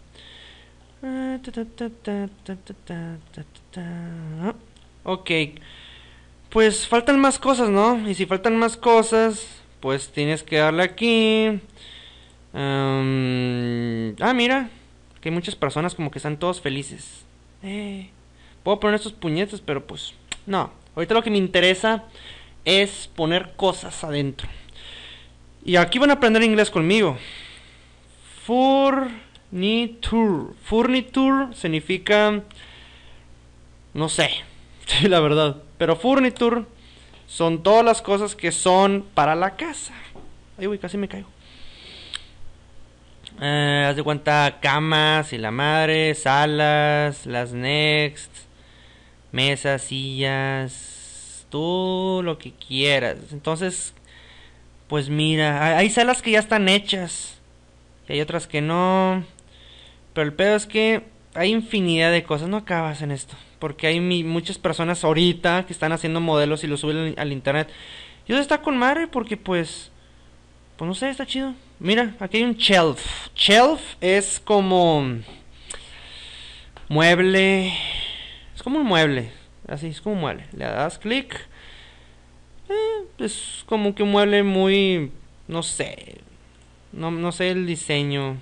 Ok. Pues faltan más cosas, ¿no? Y si faltan más cosas, pues tienes que darle aquí. Um, ah, mira. Que hay muchas personas como que están todos felices. Eh, puedo poner estos puñetes, pero pues no. Ahorita lo que me interesa es poner cosas adentro. Y aquí van a aprender inglés conmigo. Furniture. Furniture significa... No sé, la verdad. Pero furniture son todas las cosas que son para la casa. Ay, güey, casi me caigo. Eh, haz de cuenta, camas y la madre, salas, las next, mesas, sillas, tú lo que quieras. Entonces, pues mira, hay, hay salas que ya están hechas y hay otras que no. Pero el pedo es que hay infinidad de cosas, no acabas en esto. Porque hay mi, muchas personas ahorita que están haciendo modelos y los suben al, al internet. Y eso está con madre porque pues, pues no sé, está chido. Mira, aquí hay un shelf. Shelf es como mueble. Es como un mueble. Así, es como un mueble. Le das clic. Eh, es como que un mueble muy... No sé. No, no sé el diseño.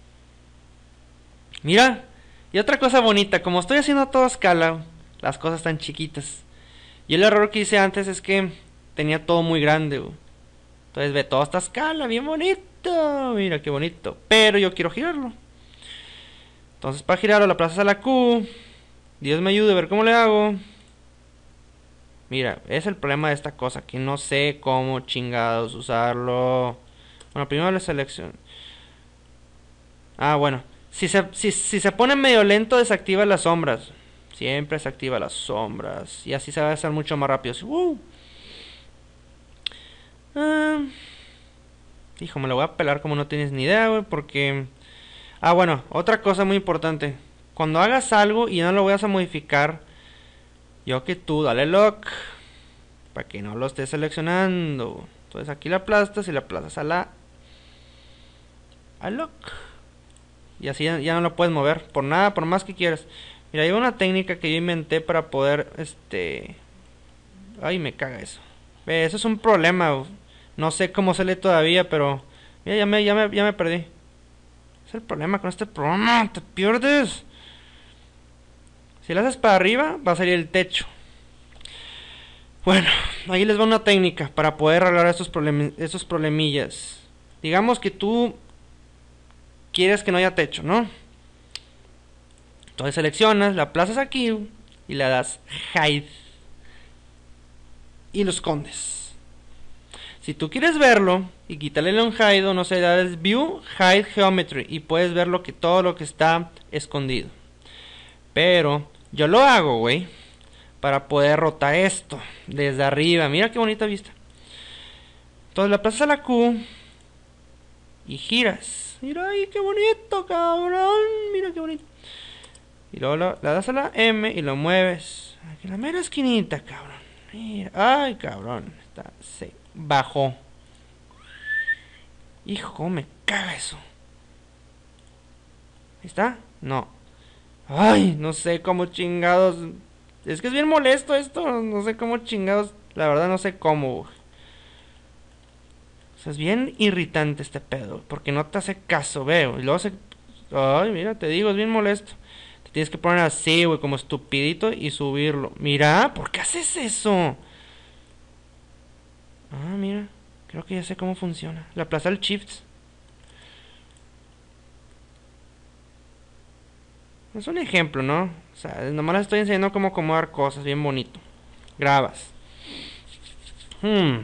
Mira. Y otra cosa bonita. Como estoy haciendo todo a escala, las cosas están chiquitas. Y el error que hice antes es que tenía todo muy grande. Entonces ve toda esta escala, bien bonito. Mira qué bonito. Pero yo quiero girarlo. Entonces para girarlo la plazas a la Q. Dios me ayude a ver cómo le hago. Mira, es el problema de esta cosa, que no sé cómo chingados usarlo. Bueno, primero la selección. Ah, bueno. Si se, si, si se pone medio lento, desactiva las sombras. Siempre desactiva las sombras. Y así se va a hacer mucho más rápido. Uh. Ah... Hijo, me lo voy a pelar como no tienes ni idea, güey, porque... Ah, bueno, otra cosa muy importante. Cuando hagas algo y no lo vayas a modificar, yo que tú, dale lock, para que no lo estés seleccionando. Entonces aquí la aplastas y la aplastas a la... a lock. Y así ya, ya no lo puedes mover, por nada, por más que quieras. Mira, hay una técnica que yo inventé para poder, este... Ay, me caga eso. Ve, eso es un problema, güey. No sé cómo sale todavía, pero... Mira, ya me, ya me, ya me perdí. Es el problema con este programa, te pierdes. Si le haces para arriba, va a salir el techo. Bueno, ahí les va una técnica para poder arreglar estos, problem estos problemillas. Digamos que tú quieres que no haya techo, ¿no? Entonces seleccionas, la aplazas aquí y le das Hide. Y lo escondes. Si tú quieres verlo y quitarle el hide, no sé, das View, Hide Geometry y puedes ver lo que, todo lo que está escondido. Pero yo lo hago, güey, para poder rotar esto desde arriba. Mira qué bonita vista. Entonces la pasas a la Q y giras. Mira ahí qué bonito, cabrón. Mira qué bonito. Y luego la, la das a la M y lo mueves. Aquí en la mera esquinita, cabrón. Mira. Ay, cabrón. Está seco. Bajó. Hijo, me caga eso. ¿Está? No. Ay, no sé cómo chingados. Es que es bien molesto esto. No sé cómo chingados. La verdad no sé cómo. O sea, es bien irritante este pedo. Porque no te hace caso, veo. Y luego se Ay, mira, te digo, es bien molesto. Te tienes que poner así, güey, como estupidito y subirlo. Mira, ¿por qué haces eso? Ah, mira, creo que ya sé cómo funciona. Le aplaza el shift. Es un ejemplo, ¿no? O sea, nomás les estoy enseñando cómo acomodar cosas bien bonito. Grabas. Hmm.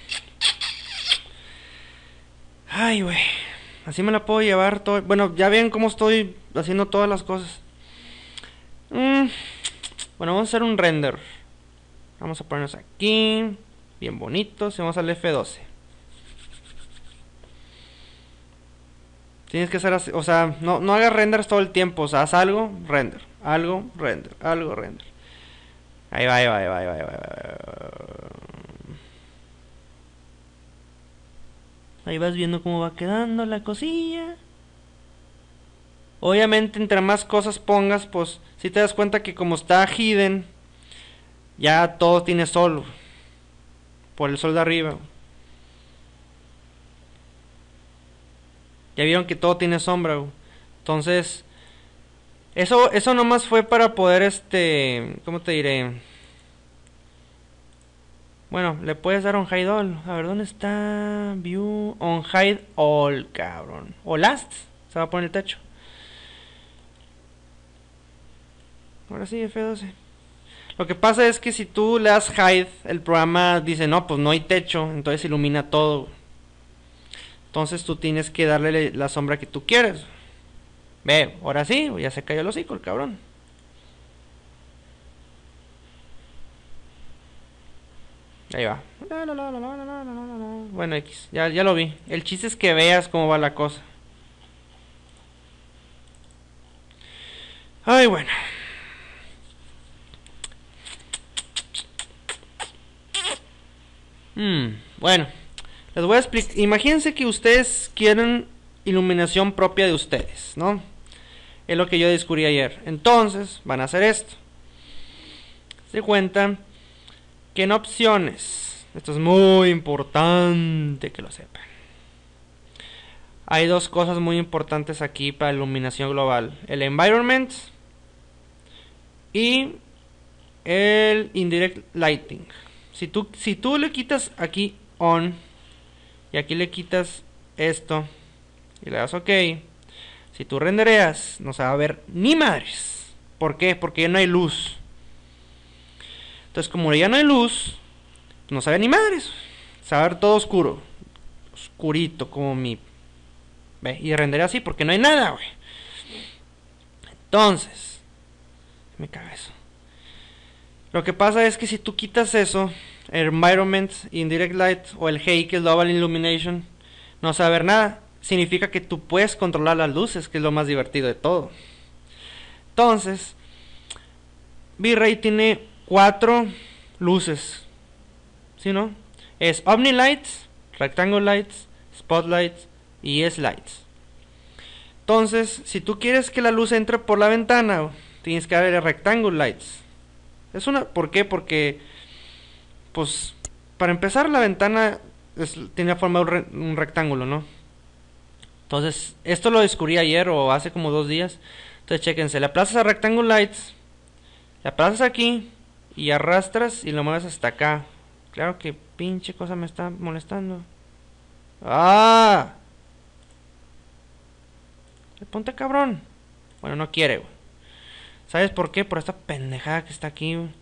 Ay, güey. Así me la puedo llevar todo. Bueno, ya ven cómo estoy haciendo todas las cosas. Mm. Bueno, vamos a hacer un render. Vamos a ponernos aquí. Bien bonitos. Y vamos al F doce. Tienes que hacer así. O sea, no, no hagas renders todo el tiempo. O sea, haz algo, render. Algo, render. Algo, render. Ahí va, ahí va, ahí va, ahí va, ahí va, ahí va. Ahí vas viendo cómo va quedando la cosilla. Obviamente, entre más cosas pongas, pues si te das cuenta que como está hidden, ya todo tiene sol. Por el sol de arriba. Ya vieron que todo tiene sombra. Entonces, eso, eso nomás fue para poder, este, ¿cómo te diré? Bueno, le puedes dar on hide all. A ver, ¿dónde está? View on hide all, cabrón. O last. Se va a poner el techo. Ahora sí, F doce. Lo que pasa es que si tú le das hide, el programa dice, no, pues no hay techo. Entonces ilumina todo. Entonces tú tienes que darle la sombra que tú quieres. Ve, ahora sí, ya se cayó el hocico el cabrón. Ahí va. Bueno, X, ya, ya lo vi. El chiste es que veas cómo va la cosa. Ay, bueno. Hmm, bueno, les voy a explicar. Imagínense que ustedes quieren iluminación propia de ustedes, ¿no? Es lo que yo descubrí ayer. Entonces, van a hacer esto. Se cuenta que en opciones, esto es muy importante que lo sepan. Hay dos cosas muy importantes aquí para iluminación global: el environment y el indirect lighting. Si tú, si tú le quitas aquí on y aquí le quitas esto y le das OK, si tú rendereas no se va a ver ni madres. ¿Por qué? Porque ya no hay luz. Entonces, como ya no hay luz, no se ve ni madres. Se va a ver todo oscuro, oscurito como mi... ¿Ve? Y renderea así porque no hay nada, güey. Entonces, me caga eso. Lo que pasa es que si tú quitas eso, el environment, indirect light o el H E I, que es global illumination, no se va a ver nada. Significa que tú puedes controlar las luces, que es lo más divertido de todo. Entonces, V-Ray tiene cuatro luces, ¿sí, no? Es OmniLights, Rectangle Lights, Spotlights y S-Lights. Entonces, si tú quieres que la luz entre por la ventana, tienes que darle Rectangle Lights. Es una, ¿por qué? Porque, pues, para empezar, la ventana es, tiene forma de un, re, un rectángulo, ¿no? Entonces, esto lo descubrí ayer o hace como dos días. Entonces, chéquense, le aplazas a Rectangle Lights, le aplazas aquí y arrastras y lo mueves hasta acá. Claro que pinche cosa me está molestando. ¡Ah! Ponte cabrón. Bueno, no quiere, güey. ¿Sabes por qué? Por esta pendejada que está aquí, güey.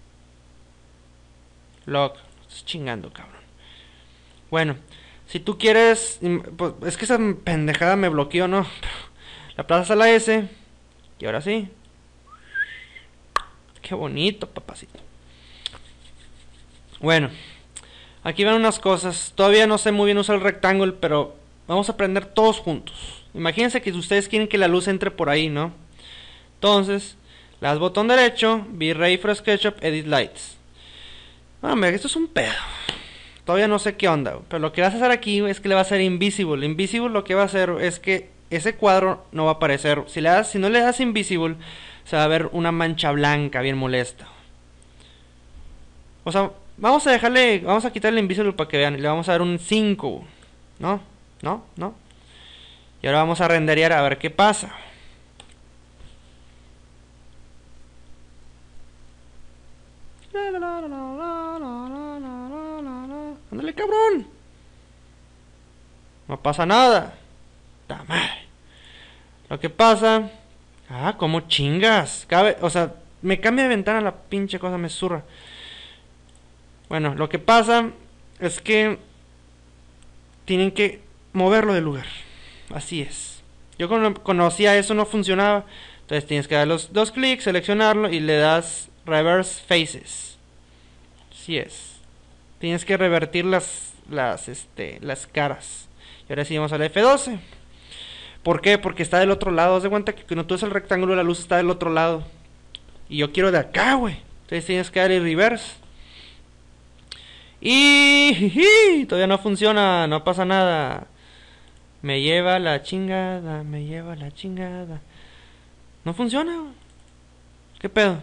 Lock. Estás chingando, cabrón. Bueno, si tú quieres... Pues, es que esa pendejada me bloqueó, ¿no? La aplazas a la S. Y ahora sí. Qué bonito, papacito. Bueno, aquí van unas cosas. Todavía no sé muy bien usar el rectángulo, pero vamos a aprender todos juntos. Imagínense que ustedes quieren que la luz entre por ahí, ¿no? Entonces, le das botón derecho, V-Ray for SketchUp, Edit Lights. Hombre, esto es un pedo. Todavía no sé qué onda, pero lo que vas a hacer aquí es que le va a hacer Invisible. Invisible lo que va a hacer es que ese cuadro no va a aparecer. Si, le das, si no le das Invisible, se va a ver una mancha blanca bien molesta. O sea, vamos a dejarle, vamos a quitarle Invisible para que vean. Le vamos a dar un cinco. ¿No? ¿No? ¿No? Y ahora vamos a renderear a ver qué pasa. Ándale, cabrón. No pasa nada. ¡Ta madre! Lo que pasa... Ah, como chingas. Cabe, o sea, me cambia de ventana la pinche cosa, me zurra. Bueno, lo que pasa es que tienen que moverlo del lugar. Así es. Yo cuando conocía eso no funcionaba. Entonces tienes que dar los dos clics, seleccionarlo y le das reverse faces. Así es. Tienes que revertir las las este las caras. Y ahora sí vamos al F doce. ¿Por qué? Porque está del otro lado. Haz de cuenta que cuando tú ves el rectángulo, la luz está del otro lado. Y yo quiero de acá, güey. Entonces tienes que dar el reverse. Y jiji, todavía no funciona, no pasa nada. Me lleva la chingada, me lleva la chingada. No funciona, güey. ¿Qué pedo?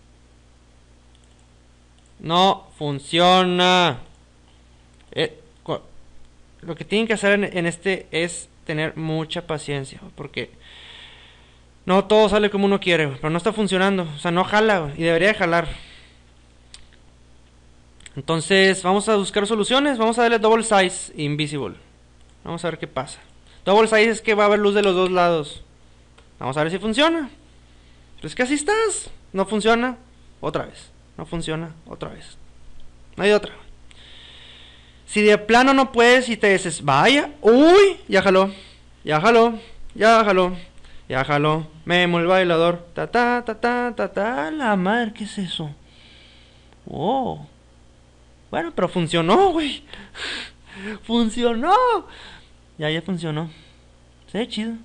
No funciona. Eh, lo que tienen que hacer en, en este es tener mucha paciencia, porque no todo sale como uno quiere, pero no está funcionando, o sea, no jala, y debería de jalar. Entonces vamos a buscar soluciones, vamos a darle double size invisible. Vamos a ver qué pasa. Double size es que va a haber luz de los dos lados. Vamos a ver si funciona. Pero es que así estás. No funciona, otra vez. No funciona, otra vez. No hay otra. Si de plano no puedes y te dices, vaya, uy, ya jaló, ya jaló, ya jaló, ya jaló, Memo el bailador, ta ta ta ta ta ta, la madre, ¿qué es eso? Oh, bueno, pero funcionó, güey, funcionó, ya, ya funcionó, se ve chido.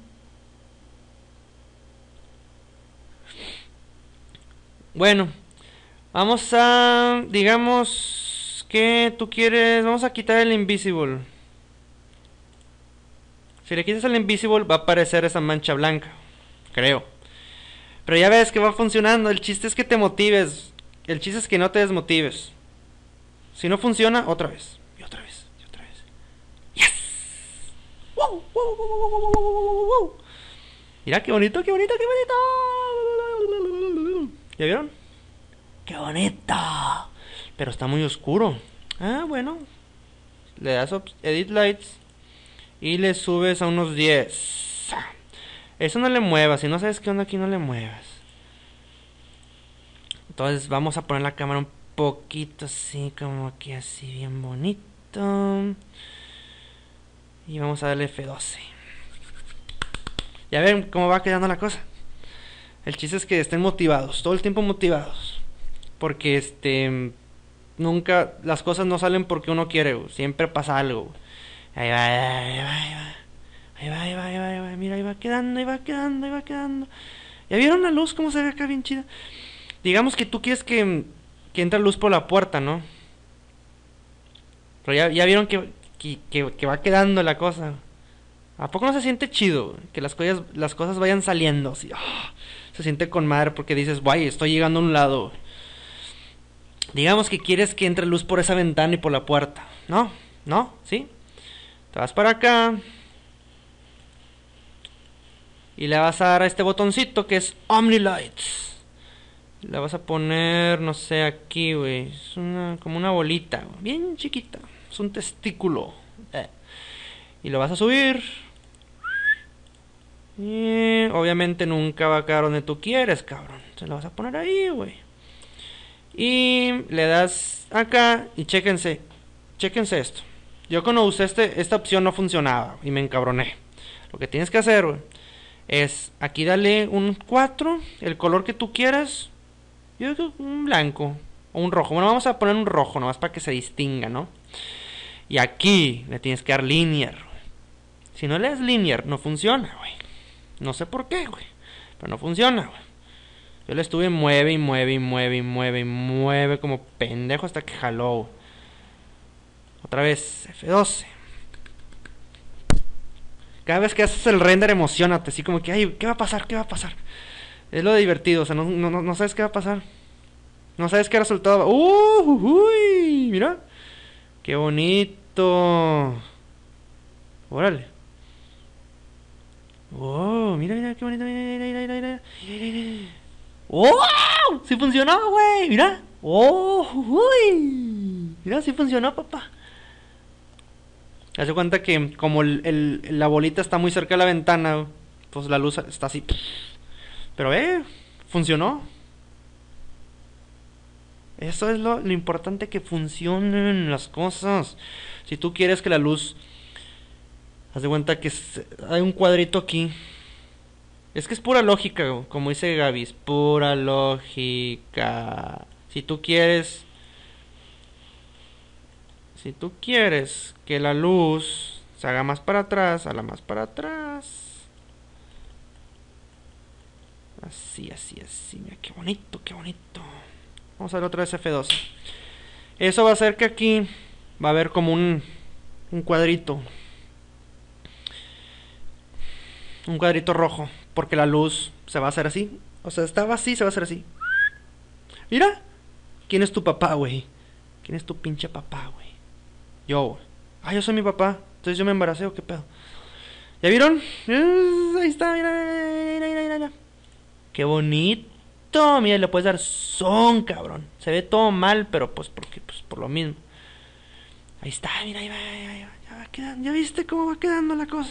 Bueno, vamos a, digamos... que tú quieres, vamos a quitar el invisible. Si le quitas el invisible va a aparecer esa mancha blanca, creo. Pero ya ves que va funcionando. El chiste es que te motives. El chiste es que no te desmotives. Si no funciona, otra vez. Y otra vez. Y otra vez. Yes. Wow, wow, wow, wow, wow, wow, wow. Mira qué bonito, qué bonito, qué bonito. ¿Ya vieron? Qué bonito. Pero está muy oscuro. Ah, bueno. Le das Edit Lights y le subes a unos diez. Eso no le muevas. Si no sabes qué onda aquí, no le muevas. Entonces vamos a poner la cámara un poquito así, como aquí así, bien bonito. Y vamos a darle F doce. Ya ven cómo va quedando la cosa. El chiste es que estén motivados, todo el tiempo motivados. Porque este... nunca, las cosas no salen porque uno quiere, güey. Siempre pasa algo, güey. Ahí va, ahí va, ahí va. Ahí va, ahí va, ahí va, ahí va. Mira, ahí va quedando, ahí va quedando, ahí va quedando. ¿Ya vieron la luz? ¿Cómo se ve acá bien chida? Digamos que tú quieres que, que entre luz por la puerta, ¿no? Pero ya, ya vieron que, que, que, que va quedando la cosa. ¿A poco no se siente chido, güey? Que las cosas, las cosas vayan saliendo así? Oh, se siente con madre porque dices, guay, estoy llegando a un lado, güey. Digamos que quieres que entre luz por esa ventana y por la puerta. ¿No? ¿No? ¿Sí? Te vas para acá. Y le vas a dar a este botoncito que es Omnilights. Le vas a poner, no sé, aquí, güey. Es una, como una bolita, güey. Bien chiquita. Es un testículo. Eh. Y lo vas a subir. Y obviamente nunca va a quedar donde tú quieres, cabrón. Se lo vas a poner ahí, güey. Y le das acá y chéquense, chéquense esto. Yo cuando usé este, esta opción no funcionaba y me encabroné. Lo que tienes que hacer, güey, es aquí dale un cuatro, el color que tú quieras. Yo creo que un blanco o un rojo. Bueno, vamos a poner un rojo nomás para que se distinga, ¿no? Y aquí le tienes que dar linear, güey. Si no le das linear, no funciona, güey. No sé por qué, güey, pero no funciona, güey. Yo le estuve mueve y mueve y mueve y mueve y mueve como pendejo hasta que jaló. Otra vez, F doce. Cada vez que haces el render, emocionate. Así como que, ay, ¿qué va a pasar? ¿Qué va a pasar? Es lo divertido, o sea, no, no, no sabes qué va a pasar. No sabes qué resultado va. ¡Uh! Uy, mira. ¡Qué bonito! Órale. qué bonito. Mira, mira, mira, mira. ¡Oh! ¡Sí funcionó, güey! Mira. ¡Oh! ¡Uy! Mira, sí funcionó, papá. Haz de cuenta que como el, el, la bolita está muy cerca de la ventana, pues la luz está así. Pero, eh, funcionó. Eso es lo, lo importante, que funcionen las cosas. Si tú quieres que la luz... Haz de cuenta que se, hay un cuadrito aquí. Es que es pura lógica, como dice Gaby. Es pura lógica. Si tú quieres... Si tú quieres que la luz se haga más para atrás, a la más para atrás. Así, así, así. Mira, qué bonito, qué bonito. Vamos a ver otra vez F dos. Eso va a hacer que aquí va a haber como un, un cuadrito. Un cuadrito rojo. Porque la luz se va a hacer así. O sea, estaba así, se va a hacer así. Mira. ¿Quién es tu papá, güey? ¿Quién es tu pinche papá, güey? Yo. Ah, yo soy mi papá. Entonces yo me embaracé, ¿o qué pedo? ¿Ya vieron? Ahí está, mira, mira, mira, mira, mira. Qué bonito. Mira, le puedes dar son, cabrón. Se ve todo mal, pero pues porque pues por lo mismo. Ahí está, mira, ahí va, ahí va, ahí va. Ya va quedando. ¿Ya viste cómo va quedando la cosa?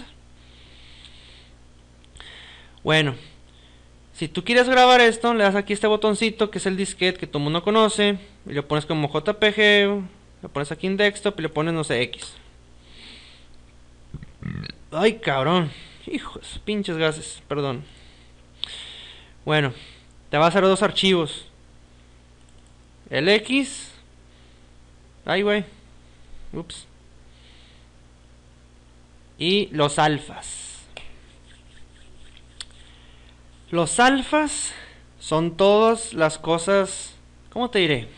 Bueno, si tú quieres grabar esto, le das aquí este botoncito que es el disquete que todo el mundo conoce. Y lo pones como J P G. Lo pones aquí en desktop y le pones, no sé, X. Ay, cabrón. Hijos, pinches gases, perdón. Bueno, te va a hacer dos archivos. El X. Ay, güey. Ups. Y los alfas. Los alfas son todas las cosas... ¿Cómo te diré?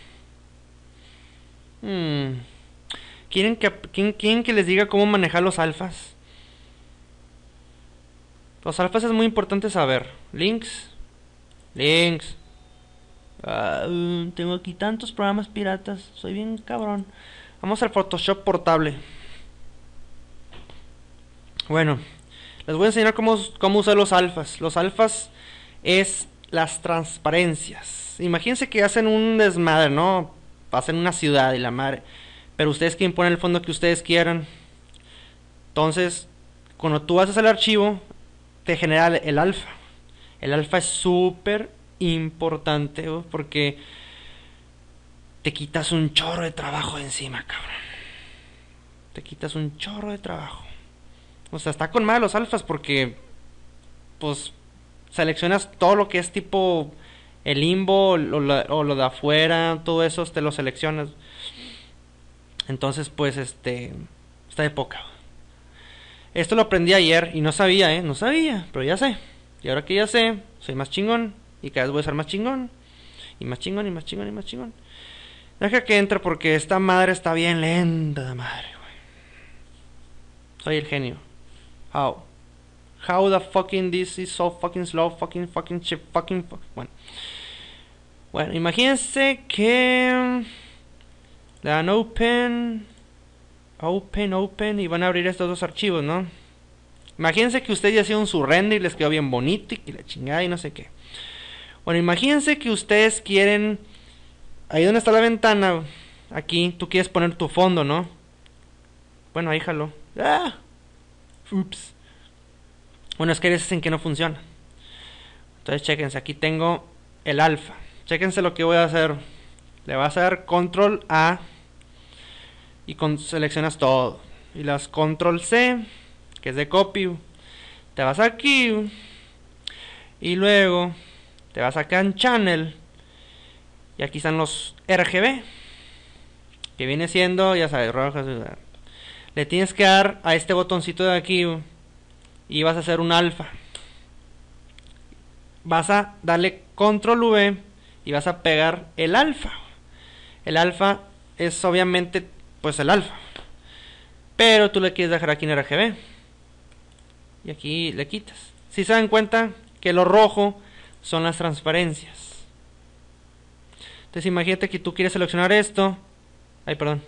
Hmm. ¿Quieren que, ¿quieren, ¿Quieren que les diga cómo manejar los alfas? Los alfas es muy importante saber. Links. Links. Uh, tengo aquí tantos programas piratas. Soy bien cabrón. Vamos al Photoshop portable. Bueno, les voy a enseñar cómo, cómo usar los alfas. Los alfas es las transparencias. Imagínense que hacen un desmadre, ¿no? Hacen una ciudad y la madre. Pero ustedes quieren poner el fondo que ustedes quieran. Entonces, cuando tú haces el archivo, te genera el alfa. El alfa es súper importante, ¿no? Porque te quitas un chorro de trabajo de encima, cabrón. Te quitas un chorro de trabajo. O sea, está con madre los alfas porque pues seleccionas todo lo que es tipo el limbo o lo, o lo de afuera, todo eso te lo seleccionas. Entonces pues este está de poca. Esto lo aprendí ayer y no sabía, eh, no sabía, pero ya sé. Y ahora que ya sé, soy más chingón y cada vez voy a ser más chingón y más chingón y más chingón y más chingón. Deja que entre porque esta madre está bien lenta de madre, güey. Soy el genio. How? How the fucking this is so fucking slow, fucking fucking chip, fucking fuck. Bueno. Bueno, imagínense que le dan open, open, open y van a abrir estos dos archivos, ¿no? Imagínense que ustedes ya hicieron su render y les quedó bien bonito y la chingada y no sé qué. Bueno, imagínense que ustedes quieren, ahí donde está la ventana, aquí, tú quieres poner tu fondo, ¿no? Bueno, ahí jalo. Ah. Ups. Bueno, es que hay veces en que no funciona. Entonces, chéquense, aquí tengo el alfa. Chéquense lo que voy a hacer. Le vas a dar control A y con, seleccionas todo. Y las control C, que es de copy. Te vas aquí y luego te vas acá en channel y aquí están los R G B, que viene siendo, ya sabes, rojas. Le tienes que dar a este botoncito de aquí y vas a hacer un alfa. Vas a darle control V y vas a pegar el alfa. El alfa es obviamente pues el alfa, pero tú le quieres dejar aquí en R G B y aquí le quitas. Si se dan cuenta que lo rojo son las transparencias. Entonces imagínate que tú quieres seleccionar esto. Ay, perdón.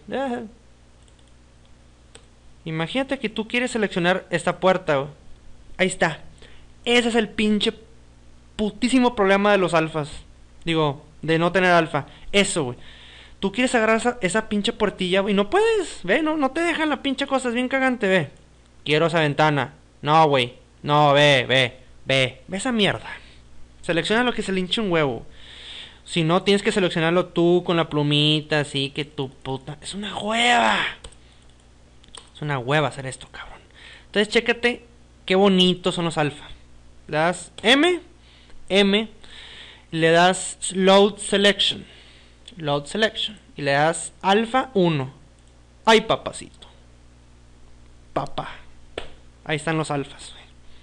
Imagínate que tú quieres seleccionar esta puerta. Ahí está. Ese es el pinche putísimo problema de los alfas. Digo, de no tener alfa. Eso, güey. Tú quieres agarrar esa, esa pinche puertilla, güey, y no puedes. Ve, no, no te dejan la pinche cosa, es bien cagante, ve. Quiero esa ventana. No, güey. No, ve, ve, ve. Ve esa mierda. Selecciona lo que se le hinche un huevo. Si no, tienes que seleccionarlo tú con la plumita, así que tu puta... Es una hueva. Es una hueva hacer esto, cabrón. Entonces, chécate qué bonitos son los alfa. Le das M, M, y le das Load Selection. Load Selection. Y le das alfa uno. Ay, papacito. Papá. Ahí están los alfas.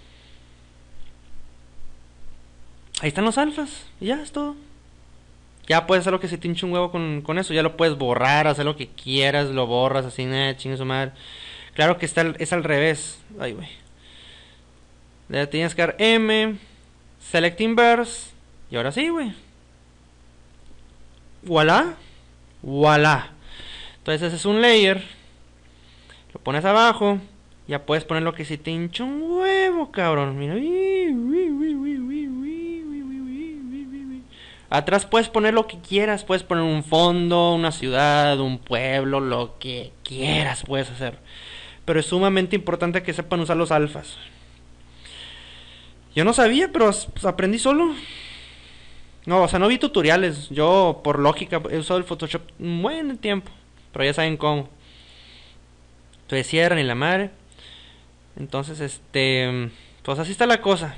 Ahí están los alfas. Y ya es todo. Ya puedes hacer lo que se te hinche un huevo con, con eso. Ya lo puedes borrar, hacer lo que quieras. Lo borras así, eh, chingue su madre. Claro que está, es al revés. Ay, güey. Le tienes que dar M. Select Inverse. Y ahora sí, güey. Voilà. Voilà. Entonces es un layer. Lo pones abajo. Ya puedes poner lo que se te hincha un huevo, cabrón. Mira. Atrás puedes poner lo que quieras. Puedes poner un fondo, una ciudad, un pueblo, lo que quieras puedes hacer. Pero es sumamente importante que sepan usar los alfas. Yo no sabía, pero pues, aprendí solo. No, o sea, no vi tutoriales. Yo, por lógica, he usado el Photoshop un buen tiempo. Pero ya saben cómo. Entonces cierran y la madre. Entonces, este... pues así está la cosa.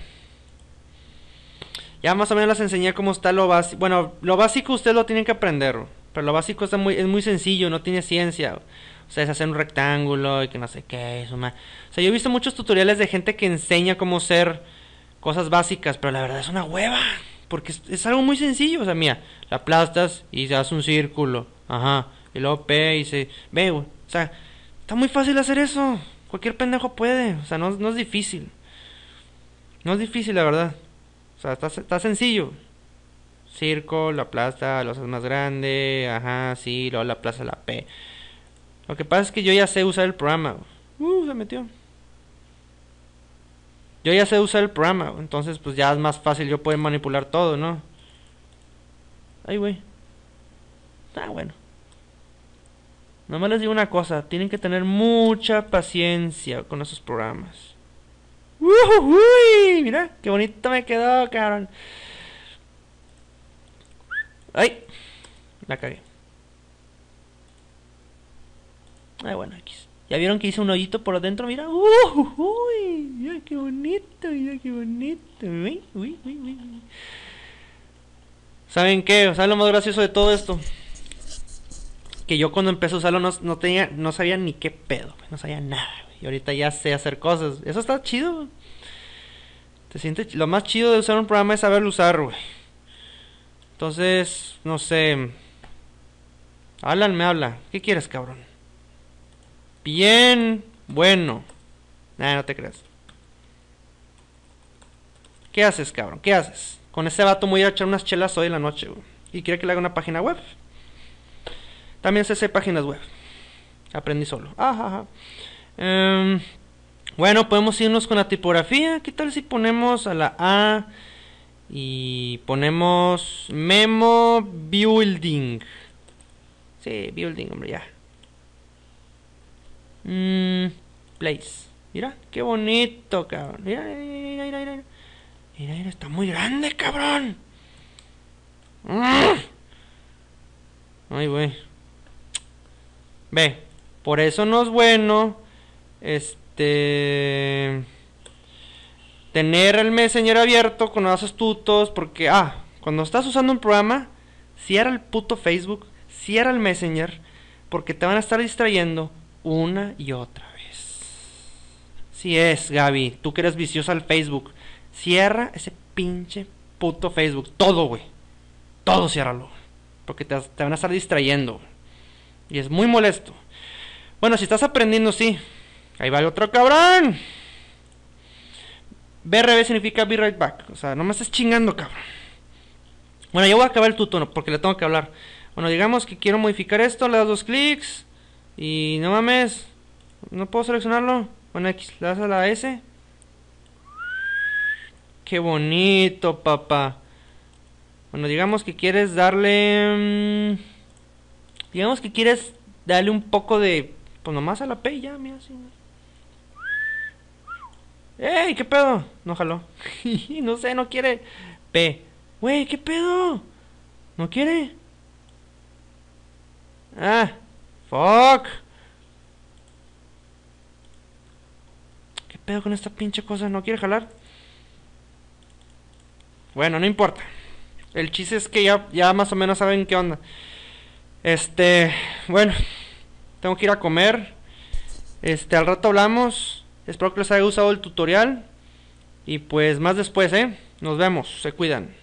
Ya más o menos les enseñé cómo está lo básico. Bueno, lo básico ustedes lo tienen que aprender. Pero lo básico está muy, es muy sencillo, no tiene ciencia. O sea, es hacer un rectángulo y que no sé qué. Eso más. O sea, yo he visto muchos tutoriales de gente que enseña cómo hacer cosas básicas. Pero la verdad es una hueva. Porque es, es algo muy sencillo. O sea, mira, la aplastas y se hace un círculo. Ajá. Y luego P y se... Ve, güey. O sea, está muy fácil hacer eso. Cualquier pendejo puede. O sea, no, no es difícil. No es difícil, la verdad. O sea, está, está sencillo. Círculo, la aplasta, lo haces más grande. Ajá, sí, luego la aplasta la P. Lo que pasa es que yo ya sé usar el programa. Uh, se metió. Yo ya sé usar el programa. Entonces, pues ya es más fácil yo poder manipular todo, ¿no? Ay, güey. Ah, bueno. Nomás les digo una cosa. Tienen que tener mucha paciencia con esos programas. Uy, mira, qué bonito me quedó, cabrón. Ay, la cagué. Ay, bueno, aquí. ¿Ya vieron que hice un hoyito por dentro? Mira, uy, mira qué bonito, mira qué bonito. Uy, uy, uy, uy. ¿Saben qué? ¿Saben lo más gracioso de todo esto? Que yo cuando empecé a usarlo no, no tenía, no sabía ni qué pedo, no sabía nada. Y ahorita ya sé hacer cosas. Eso está chido. Te sientes... Lo más chido de usar un programa es saberlo usar, güey. Entonces, no sé. Alan me habla. ¿Qué quieres, cabrón? Bien. Bueno. Nah, no te creas. ¿Qué haces, cabrón? ¿Qué haces? Con ese vato me voy a echar unas chelas hoy en la noche, güey. Y quiere que le haga una página web. También sé hacer páginas web. Aprendí solo. Ajá, ajá. Um, bueno, podemos irnos con la tipografía. ¿Qué tal si ponemos a la A y ponemos Memo Building? Sí, Building, hombre, ya. Mm, place. Mira, qué bonito, cabrón. Mira, mira, mira, mira. Mira, mira, está muy grande, cabrón. Ay, güey. Ve, por eso no es bueno este tener el Messenger abierto cuando haces tutos, porque ah, cuando estás usando un programa, cierra el puto Facebook, cierra el Messenger, porque te van a estar distrayendo una y otra vez. Si es, Gaby, tú que eres viciosa al Facebook, cierra ese pinche puto Facebook, todo, güey. Todo ciérralo, porque te, te van a estar distrayendo. Y es muy molesto. Bueno, si estás aprendiendo, sí. Ahí va el otro cabrón. B R B significa be right back. O sea, no me estés chingando, cabrón. Bueno, yo voy a acabar el tuto, ¿no? Porque le tengo que hablar. Bueno, digamos que quiero modificar esto. Le das dos clics. Y no mames. No puedo seleccionarlo. Bueno, X. Le das a la S. Qué bonito, papá. Bueno, digamos que quieres darle... mmm, digamos que quieres darle un poco de... Pues nomás a la P y ya, mira así. ¡Ey! ¿Qué pedo? No jaló. No sé, no quiere. P. Wey, ¿qué pedo? ¿No quiere? Ah. Fuck. ¿Qué pedo con esta pinche cosa? ¿No quiere jalar? Bueno, no importa. El chiste es que ya, ya más o menos saben qué onda. Este... Bueno. Tengo que ir a comer. Este, al rato hablamos. Espero que les haya gustado el tutorial. Y pues más después, ¿eh? Nos vemos. Se cuidan.